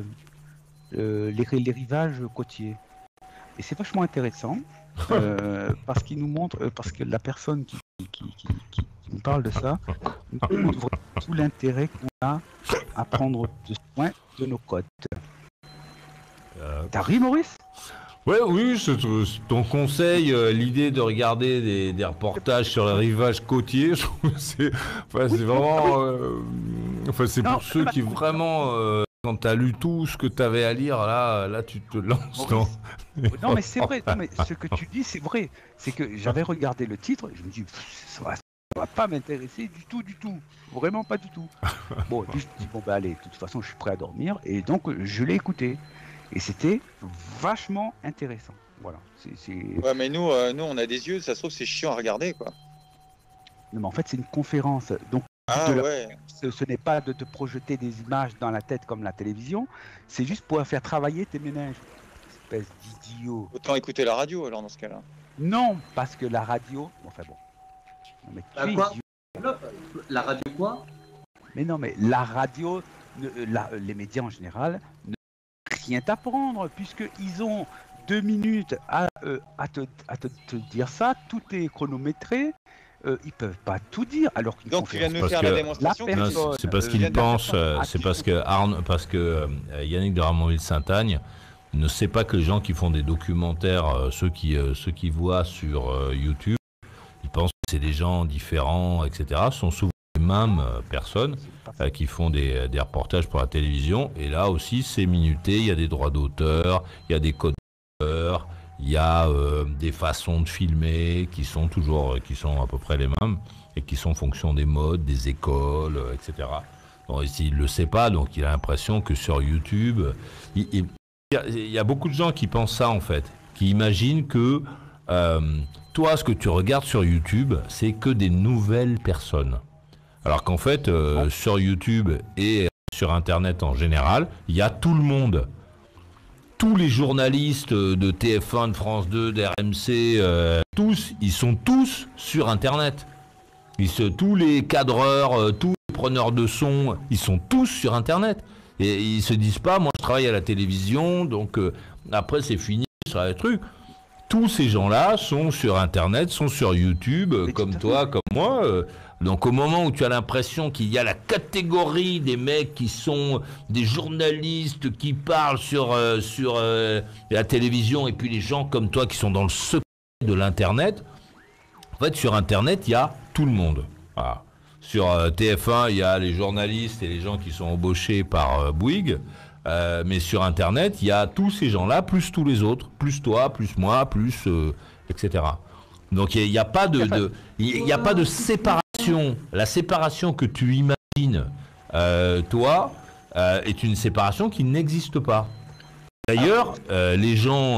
rivages côtiers. Et c'est vachement intéressant parce qu'il nous montre, parce que la personne qui nous parle de ça nous montre vraiment tout l'intérêt qu'on a à prendre soin de nos côtes. T'as ri, Maurice? Ouais, oui, c'est ton conseil, l'idée de regarder des reportages sur les rivages côtiers, je trouve que c'est vraiment, c'est pour ceux qui vraiment, quand t'as lu tout ce que t'avais à lire, là tu te lances dans... Non, mais c'est vrai, non, mais ce que tu dis, c'est vrai. C'est que j'avais regardé le titre et je me dis, ça va pas m'intéresser du tout, vraiment pas du tout. Bon, et puis je me dis, bon, bah allez, de toute façon, je suis prêt à dormir, et donc je l'ai écouté. Et c'était vachement intéressant. Voilà. Ouais, mais nous, on a des yeux, ça se trouve, c'est chiant à regarder, quoi. Non, mais en fait, c'est une conférence. Donc, Ouais. ce n'est pas de te projeter des images dans la tête comme la télévision, c'est juste pour faire travailler tes méninges. Espèce d'idiot. Autant écouter la radio, alors, dans ce cas-là. Non, parce que la radio... Enfin bon. Non, mais tu es Quoi? idiot. La radio quoi? Mais non, mais la radio, les médias en général, ne rien t'apprendre, puisqu'ils ont 2 minutes à te dire ça, tout est chronométré, ils peuvent pas tout dire, alors qu'une Donc tu viens de nous Parce faire que- la démonstration. la Non, personne, c'est parce qu'il pense, c'est parce que Yannick de Ramonville-Saint-Agne ne sait pas que les gens qui font des documentaires, ceux qui voient sur YouTube, ils pensent que c'est des gens différents, etc. sont souvent les mêmes personnes qui font des reportages pour la télévision. Et là aussi, c'est minuté, il y a des droits d'auteur, il y a des codes d'auteur, il y a des façons de filmer qui sont à peu près les mêmes et qui sont en fonction des modes, des écoles, etc. Bon, ici, il ne le sait pas, donc il a l'impression que sur YouTube, il y a beaucoup de gens qui pensent ça en fait, qui imaginent que toi, ce que tu regardes sur YouTube, c'est que des nouvelles personnes. Alors qu'en fait, sur YouTube et sur Internet en général, il y a tout le monde. Tous les journalistes de TF1, de France 2, d'RMC, ils sont tous sur Internet. Tous les cadreurs, tous les preneurs de son, ils sont tous sur Internet. Et ils se disent pas, moi je travaille à la télévision, donc après c'est fini, ça les trucs. Tous ces gens-là sont sur Internet, sont sur YouTube, comme toi, comme moi. Donc au moment où tu as l'impression qu'il y a la catégorie des mecs qui sont des journalistes qui parlent sur la télévision et puis les gens comme toi qui sont dans le secret de l'Internet, en fait sur Internet il y a tout le monde. Voilà. Sur TF1 il y a les journalistes et les gens qui sont embauchés par Bouygues. Mais sur Internet, il y a tous ces gens-là, plus tous les autres, plus toi, plus moi, plus etc. Donc il n'y a pas de séparation. La séparation que tu imagines, toi, est une séparation qui n'existe pas. D'ailleurs, les gens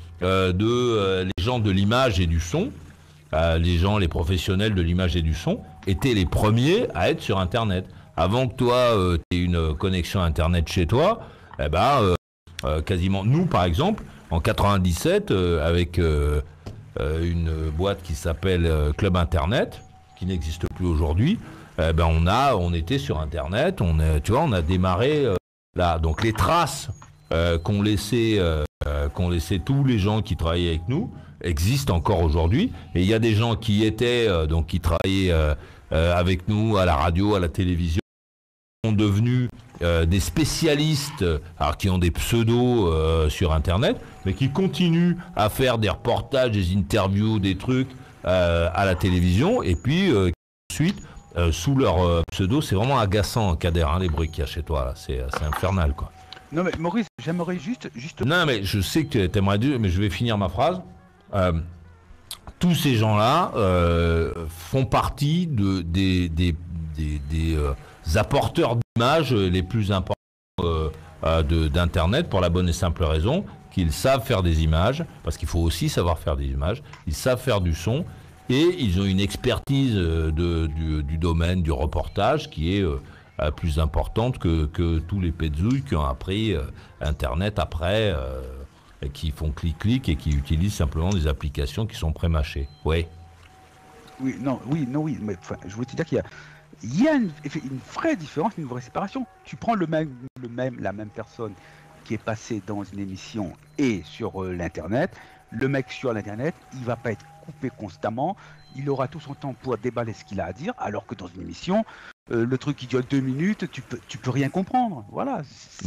de l'image et du son, les professionnels de l'image et du son, étaient les premiers à être sur Internet. Avant que toi, tu aies une connexion Internet chez toi, quasiment nous, par exemple, en 97, avec une boîte qui s'appelle Club Internet, qui n'existe plus aujourd'hui, on était sur Internet, on a démarré là. Donc les traces qu'ont laissé tous les gens qui travaillaient avec nous existent encore aujourd'hui. Et il y a des gens qui étaient qui travaillaient avec nous à la radio, à la télévision, sont devenus des spécialistes, alors qui ont des pseudos sur Internet, mais qui continuent à faire des reportages, des interviews, des trucs à la télévision, et puis ensuite, sous leur pseudo, c'est vraiment agaçant, Kader, hein, les bruits qu'il y a chez toi, là, c'est infernal, quoi. Non mais Maurice, j'aimerais juste... Non mais je sais que tu aimerais dire, mais je vais finir ma phrase. Tous ces gens-là font partie des apporteurs d'images les plus importants d'Internet, pour la bonne et simple raison qu'ils savent faire des images, parce qu'il faut aussi savoir faire des images, ils savent faire du son, et ils ont une expertise du domaine du reportage qui est plus importante que tous les petzouilles qui ont appris Internet après, et qui font clic-clic et qui utilisent simplement des applications qui sont prémâchées. Ouais. Oui, mais enfin, je voulais te dire qu'il y a une vraie différence, une vraie séparation. Tu prends la même personne qui est passée dans une émission et sur l'Internet. Le mec sur l'Internet, il va pas être coupé constamment. Il aura tout son temps pour déballer ce qu'il a à dire, alors que dans une émission, le truc qui dure 2 minutes, tu peux rien comprendre. Voilà.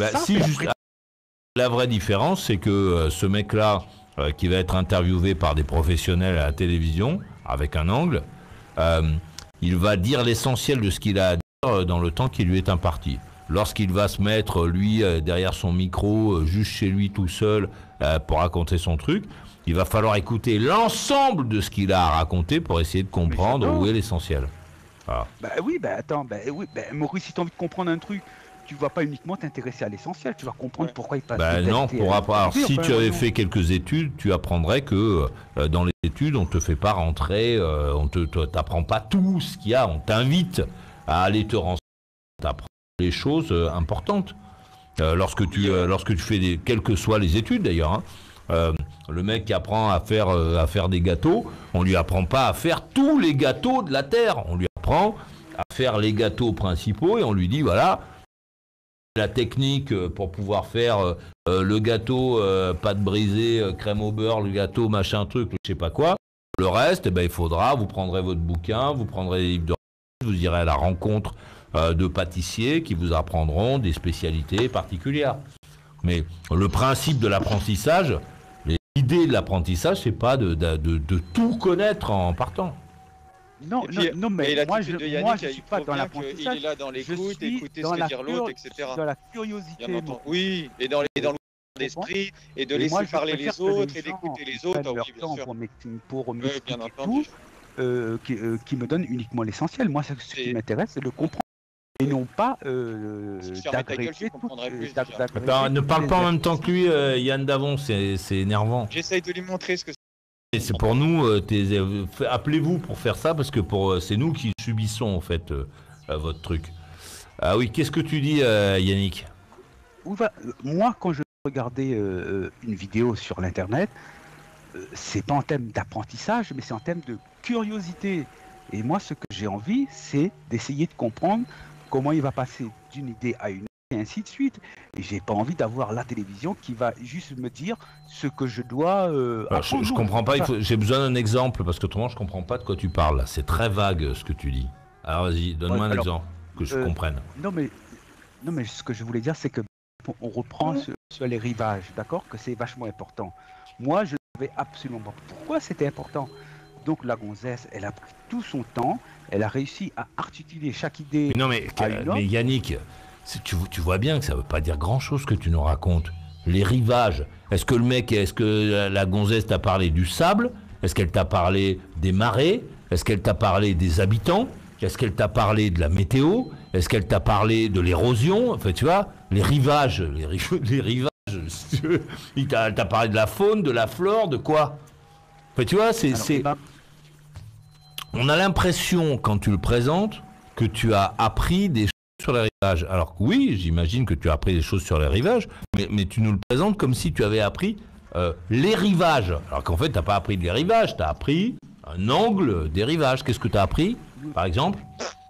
La vraie différence, c'est que ce mec-là, qui va être interviewé par des professionnels à la télévision, avec un angle, il va dire l'essentiel de ce qu'il a à dire dans le temps qui lui est imparti. Lorsqu'il va se mettre, lui, derrière son micro, juste chez lui tout seul, pour raconter son truc, il va falloir écouter l'ensemble de ce qu'il a à raconter pour essayer de comprendre où est l'essentiel. Voilà. Maurice, si tu as envie de comprendre un truc, tu vas pas uniquement t'intéresser à l'essentiel, tu vas comprendre pourquoi il passe. Non, alors, si tu avais fait quelques études, tu apprendrais que dans les études, on te fait pas rentrer, on t'apprend pas tout ce qu'il y a, on t'invite à aller te renseigner, t'apprends les choses importantes. Lorsque tu fais quelles que soient les études d'ailleurs, hein, le mec qui apprend à faire des gâteaux, on lui apprend pas à faire tous les gâteaux de la terre, on lui apprend à faire les gâteaux principaux et on lui dit voilà la technique pour pouvoir faire le gâteau pâte brisée, crème au beurre, le gâteau machin truc, je sais pas quoi. Le reste, il faudra, vous prendrez votre bouquin, vous prendrez des livres de recettes, vous irez à la rencontre de pâtissiers qui vous apprendront des spécialités particulières. Mais le principe de l'apprentissage, l'idée de l'apprentissage, c'est pas de tout connaître en partant. Mais moi je suis pas dans l'apprentissage. Il est là dans l'écoute, écouter ce que dire l'autre, etc. Dans la curiosité. Oui, et dans l'ouverture d'esprit, et de laisser parler les autres, et d'écouter les autres. Oui, bien sûr. Pour m'expliquer tout, qui me donne uniquement l'essentiel. Moi, ce qui m'intéresse, c'est de comprendre. Et non pas d'agréger tout. Ne parle pas en même temps que lui, Yann Davon, c'est énervant. J'essaye de lui montrer ce que et c'est pour nous, appelez-vous pour faire ça, parce que c'est nous qui subissons en fait votre truc. Ah oui, qu'est-ce que tu dis, Yannick? Moi, quand je regardais une vidéo sur l'internet, c'est pas en termes d'apprentissage, mais c'est en termes de curiosité. Et moi, ce que j'ai envie, c'est d'essayer de comprendre comment il va passer d'une idée à une autre, et ainsi de suite. Et j'ai pas envie d'avoir la télévision qui va juste me dire ce que je dois apprendre. Je comprends pas, j'ai besoin d'un exemple, parce que autrement je comprends pas de quoi tu parles. C'est très vague ce que tu dis. Alors vas-y, donne-moi un exemple, que je comprenne. Non mais ce que je voulais dire, c'est que on reprend sur les rivages, d'accord, que c'est vachement important. Moi, je ne savais absolument pas pourquoi c'était important. Donc la gonzesse, elle a pris tout son temps, elle a réussi à articuler chaque idée. Mais Yannick, tu vois bien que ça veut pas dire grand-chose que tu nous racontes. Les rivages, est-ce que la gonzesse t'a parlé du sable? Est-ce qu'elle t'a parlé des marées? Est-ce qu'elle t'a parlé des habitants? Est-ce qu'elle t'a parlé de la météo? Est-ce qu'elle t'a parlé de l'érosion? Enfin, tu vois, les rivages, elle t'a parlé de la faune, de la flore, de quoi? Enfin, tu vois, on a l'impression, quand tu le présentes, que tu as appris des choses sur les rivages. Alors que oui, j'imagine que tu as appris des choses sur les rivages, mais tu nous le présentes comme si tu avais appris les rivages. Alors qu'en fait, tu n'as pas appris les rivages, tu as appris un angle des rivages. Qu'est-ce que tu as appris, par exemple?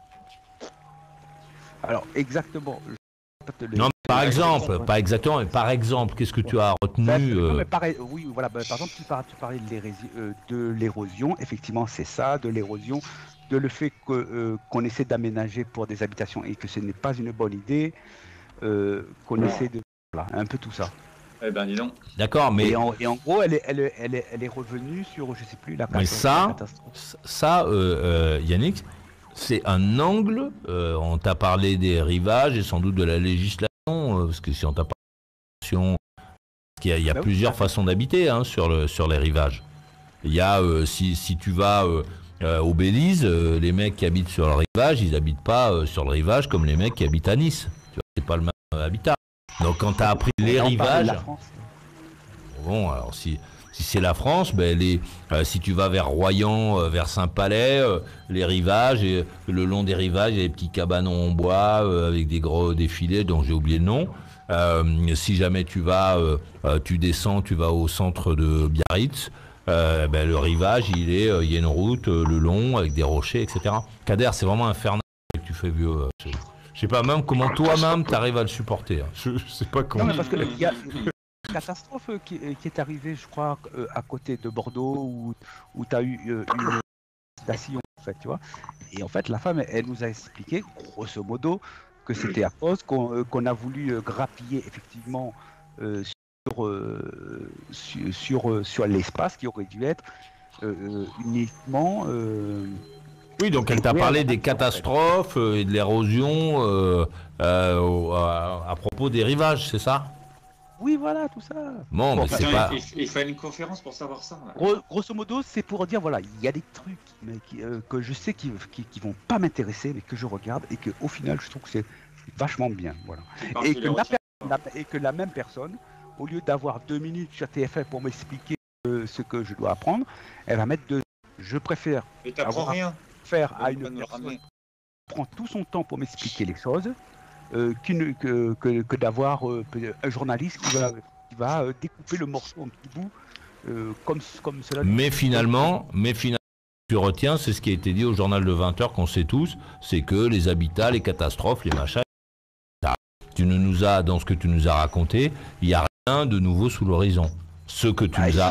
Alors, exactement. Non, par exemple, pas exactement, mais par exemple, qu'est-ce que tu as retenu Oui, voilà. Par exemple, tu parlais de l'érosion. Effectivement, c'est ça, de l'érosion. de le fait qu'on essaie d'aménager pour des habitations et que ce n'est pas une bonne idée, qu'on essaie de... Voilà, un peu tout ça. Eh ben, dis donc. D'accord, mais... Et en gros, elle est revenue sur, je sais plus, la mais ça, Yannick, c'est un angle, on t'a parlé des rivages et sans doute de la législation, parce que si on t'a parlé de il y a plusieurs façons d'habiter sur les rivages. Il y a, si tu vas au Belize, les mecs qui habitent sur le rivage, ils habitent pas sur le rivage comme les mecs qui habitent à Nice. Tu vois, c'est pas le même habitat. Donc quand tu as appris les rivages... Bon, alors si c'est la France, ben si tu vas vers Royan, vers Saint-Palais, les rivages, et le long des rivages, il y a des petits cabanons en bois avec des gros défilés dont j'ai oublié le nom. Si jamais tu descends, tu vas au centre de Biarritz, le rivage, il y a une route le long avec des rochers, etc. Kader, c'est vraiment infernal que tu fais vieux. Je sais pas même comment toi-même t'arrives à le supporter. Hein. Je sais pas comment. Non, mais parce que il y a une catastrophe qui est arrivée, je crois, à côté de Bordeaux où tu as eu une station, en fait, tu vois. Et en fait, la femme, elle nous a expliqué, grosso modo, que c'était à cause qu'on a voulu grappiller effectivement sur l'espace qui aurait dû être uniquement. Oui, donc elle t'a parlé des catastrophes et de l'érosion à propos des rivages, c'est ça? Oui, voilà, tout ça. Bon, mais c'est pas... Il faut une conférence pour savoir ça. Grosso modo, c'est pour dire, voilà, il y a des trucs que je sais qui vont pas m'intéresser, mais que je regarde et que au final, je trouve que c'est vachement bien, voilà. Et que la même personne, au lieu d'avoir 2 minutes sur TF1 pour m'expliquer ce que je dois apprendre, elle va mettre 2. Je préfère faire à une personne qui prend tout son temps pour m'expliquer les choses que d'avoir un journaliste qui va découper le morceau en petits bouts comme cela. Mais finalement, tu retiens, c'est ce qui a été dit au journal de 20h qu'on sait tous, c'est que les habitats, les catastrophes, les machins, dans ce que tu nous as raconté, il n'y a rien de nouveau sous l'horizon. Ce que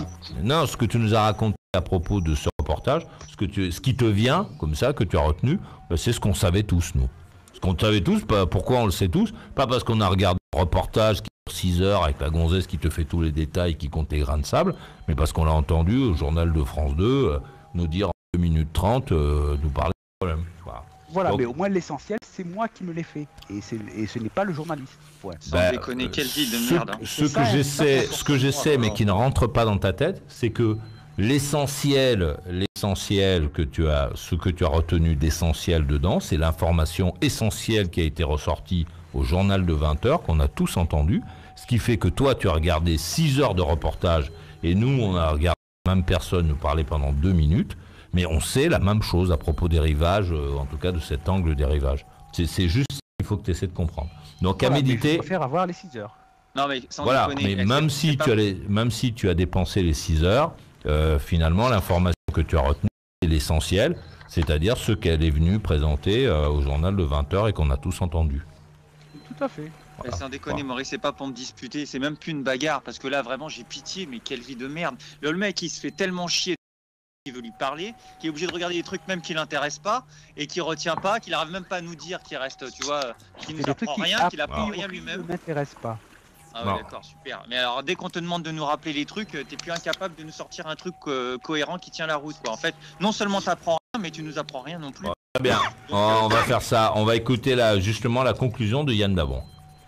tu nous as raconté à propos de ce reportage, ce qui te vient, comme ça, que tu as retenu, c'est ce qu'on savait tous, nous. Ce qu'on savait tous, pourquoi on le sait tous? Pas parce qu'on a regardé un reportage qui dure 6 heures avec la gonzesse qui te fait tous les détails, qui compte les grains de sable, mais parce qu'on l'a entendu au journal de France 2 nous dire en 2 minutes 30, nous parler du problème. Voilà, donc, mais au moins l'essentiel, c'est moi qui me l'ai fait. Et ce n'est pas le journaliste. Ouais. Sans déconner, quelle ville de merde. Hein. Ce que j'essaie, mais qui ne rentre pas dans ta tête, c'est que l'essentiel que tu as, ce que tu as retenu d'essentiel dedans, c'est l'information essentielle qui a été ressortie au journal de 20h, qu'on a tous entendu. Ce qui fait que toi, tu as regardé 6 heures de reportage, et nous, on a regardé la même personne nous parler pendant 2 minutes. Mais on sait la même chose à propos des rivages, en tout cas de cet angle des rivages. C'est juste qu'il faut que tu essaies de comprendre. Donc à méditer... Je préfère avoir les 6 heures. Non mais sans voilà, déconner, mais même si tu as dépensé les 6 heures, finalement l'information que tu as retenue est l'essentiel, c'est-à-dire ce qu'elle est venue présenter au journal de 20h et qu'on a tous entendu. Tout à fait. Voilà. Sans déconner, Maurice, c'est pas pour me disputer, c'est même plus une bagarre, parce que là vraiment j'ai pitié, mais quelle vie de merde. Le mec il se fait tellement chier qui veut lui parler, qui est obligé de regarder des trucs même qui l'intéressent pas et qui retient pas, qu'il arrive même pas à nous dire, qui reste, tu vois, qui nous apprend rien, qu'il apprend rien lui-même. Ne m'intéresse pas. Ah ouais, d'accord, super. Mais alors dès qu'on te demande de nous rappeler les trucs, t'es plus incapable de nous sortir un truc cohérent qui tient la route, quoi. En fait, non seulement t'apprends rien, mais tu nous apprends rien non plus. Très bien. On va faire ça. On va écouter justement la conclusion de Yann Dabon.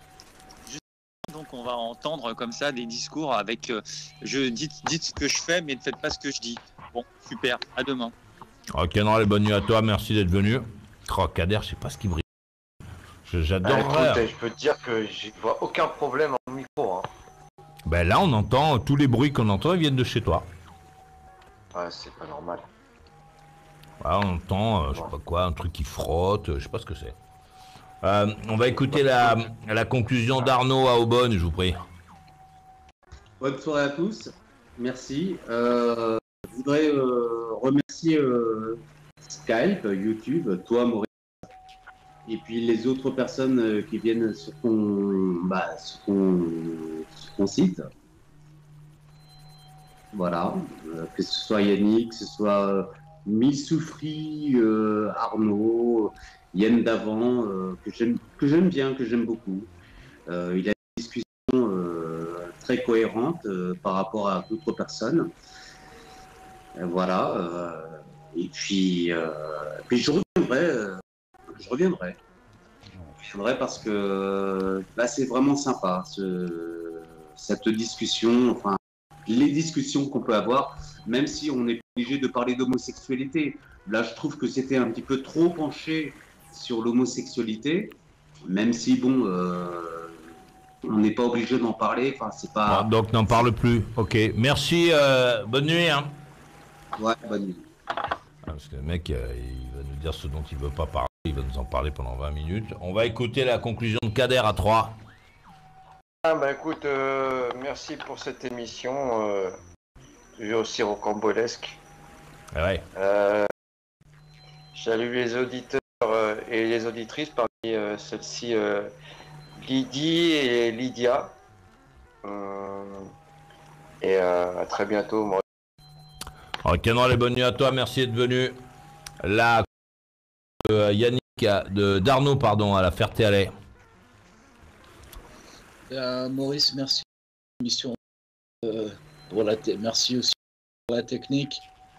Donc on va entendre comme ça des discours avec dites ce que je fais, mais ne faites pas ce que je dis. Bon, super, à demain. Ok, non, bonne nuit à toi, merci d'être venu. Oh, Kader, je sais pas ce qui brille. J'adore. Écoute, je peux te dire que je vois aucun problème en micro. Hein. Ben là, on entend tous les bruits qu'on entend, ils viennent de chez toi. Ouais, c'est pas normal. Ouais, on entend, je sais pas quoi, un truc qui frotte, je sais pas ce que c'est. On va écouter la conclusion d'Arnaud à Aubonne, je vous prie. Bonne soirée à tous, merci. Je voudrais remercier Skype, YouTube, toi Maurice, et puis les autres personnes qui viennent sur ton site. Voilà, que ce soit Yannick, que ce soit Missoufri, Arnaud, Yann Davant, que j'aime bien, que j'aime beaucoup. Il a une discussion très cohérente par rapport à d'autres personnes. Voilà. Et puis je reviendrai. Je reviendrai. Parce que là, c'est vraiment sympa, cette discussion, enfin, les discussions qu'on peut avoir, même si on n'est pas obligé de parler d'homosexualité. Là, je trouve que c'était un petit peu trop penché sur l'homosexualité, même si, bon, on n'est pas obligé d'en parler, enfin, c'est pas... Bon, donc, n'en parle plus. Ok, merci, bonne nuit. Hein. Ouais, bonne nuit. Parce que le mec, il va nous dire ce dont il veut pas parler. Il va nous en parler pendant 20 minutes. On va écouter la conclusion de Kader à 3. Ah bah écoute, merci pour cette émission, toujours aussi rocambolesque. Ouais. Je salue les auditeurs et les auditrices, parmi celles-ci, Lydie et Lydia. Et à très bientôt, moi. Ok, non, les bonnes nuits à toi, merci d'être venu. La Yannick, d'Arnaud, pardon, à la Ferté-Alais. Maurice, merci pour l'émission. Merci aussi pour la technique.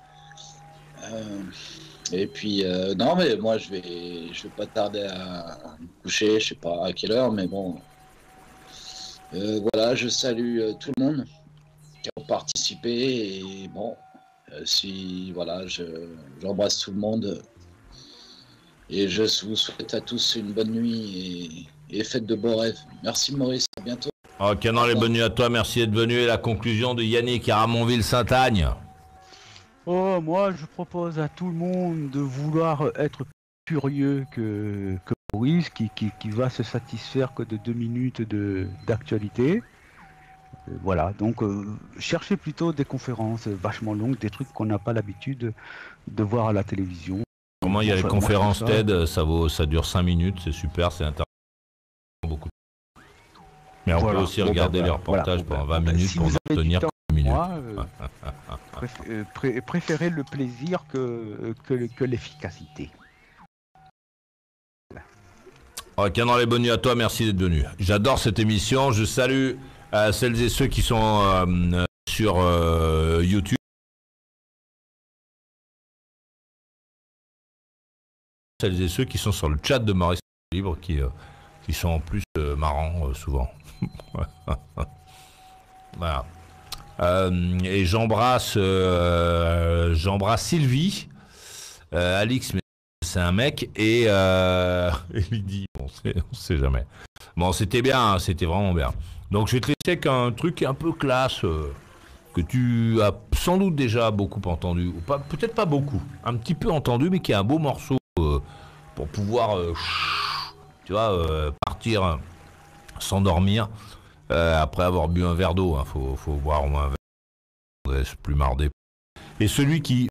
Et puis, non, mais moi, je vais pas tarder à me coucher, je sais pas à quelle heure, mais bon. Voilà, je salue tout le monde qui a participé et bon. Voilà, j'embrasse tout le monde et je vous souhaite à tous une bonne nuit et faites de beaux rêves. Merci Maurice, à bientôt. Ok, non, les bonnes nuits à toi, merci d'être venu. Et la conclusion de Yannick à Ramonville-Saint-Agne. Oh, moi, je propose à tout le monde de vouloir être curieux que Maurice, qui va se satisfaire que de 2 minutes d'actualité. Voilà, donc cherchez plutôt des conférences vachement longues, des trucs qu'on n'a pas l'habitude de voir à la télévision. Comment il y a les conférences TED, ça dure 5 minutes, c'est super, c'est intéressant. Beaucoup. Mais on peut aussi regarder les reportages pendant 20 minutes si pour en tenir 10 minutes. Préférez le plaisir que l'efficacité. Ok, non, les bonnes nuits à toi, merci d'être venu. J'adore cette émission, je salue celles et ceux qui sont sur YouTube. Celles et ceux qui sont sur le chat de Maurice Libre, qui sont en plus marrants souvent. Voilà. Et j'embrasse Sylvie, Alix, mais c'est un mec, et il dit, on sait jamais. Bon, c'était bien, c'était vraiment bien. Donc je vais te laisser avec un truc un peu classe que tu as sans doute déjà beaucoup entendu, ou pas, peut-être pas beaucoup, un petit peu entendu, mais qui est un beau morceau pour pouvoir, tu vois, partir, s'endormir après avoir bu un verre d'eau. Hein. Faut boire au moins un verre d'eau, c'est plus mardé. Et celui qui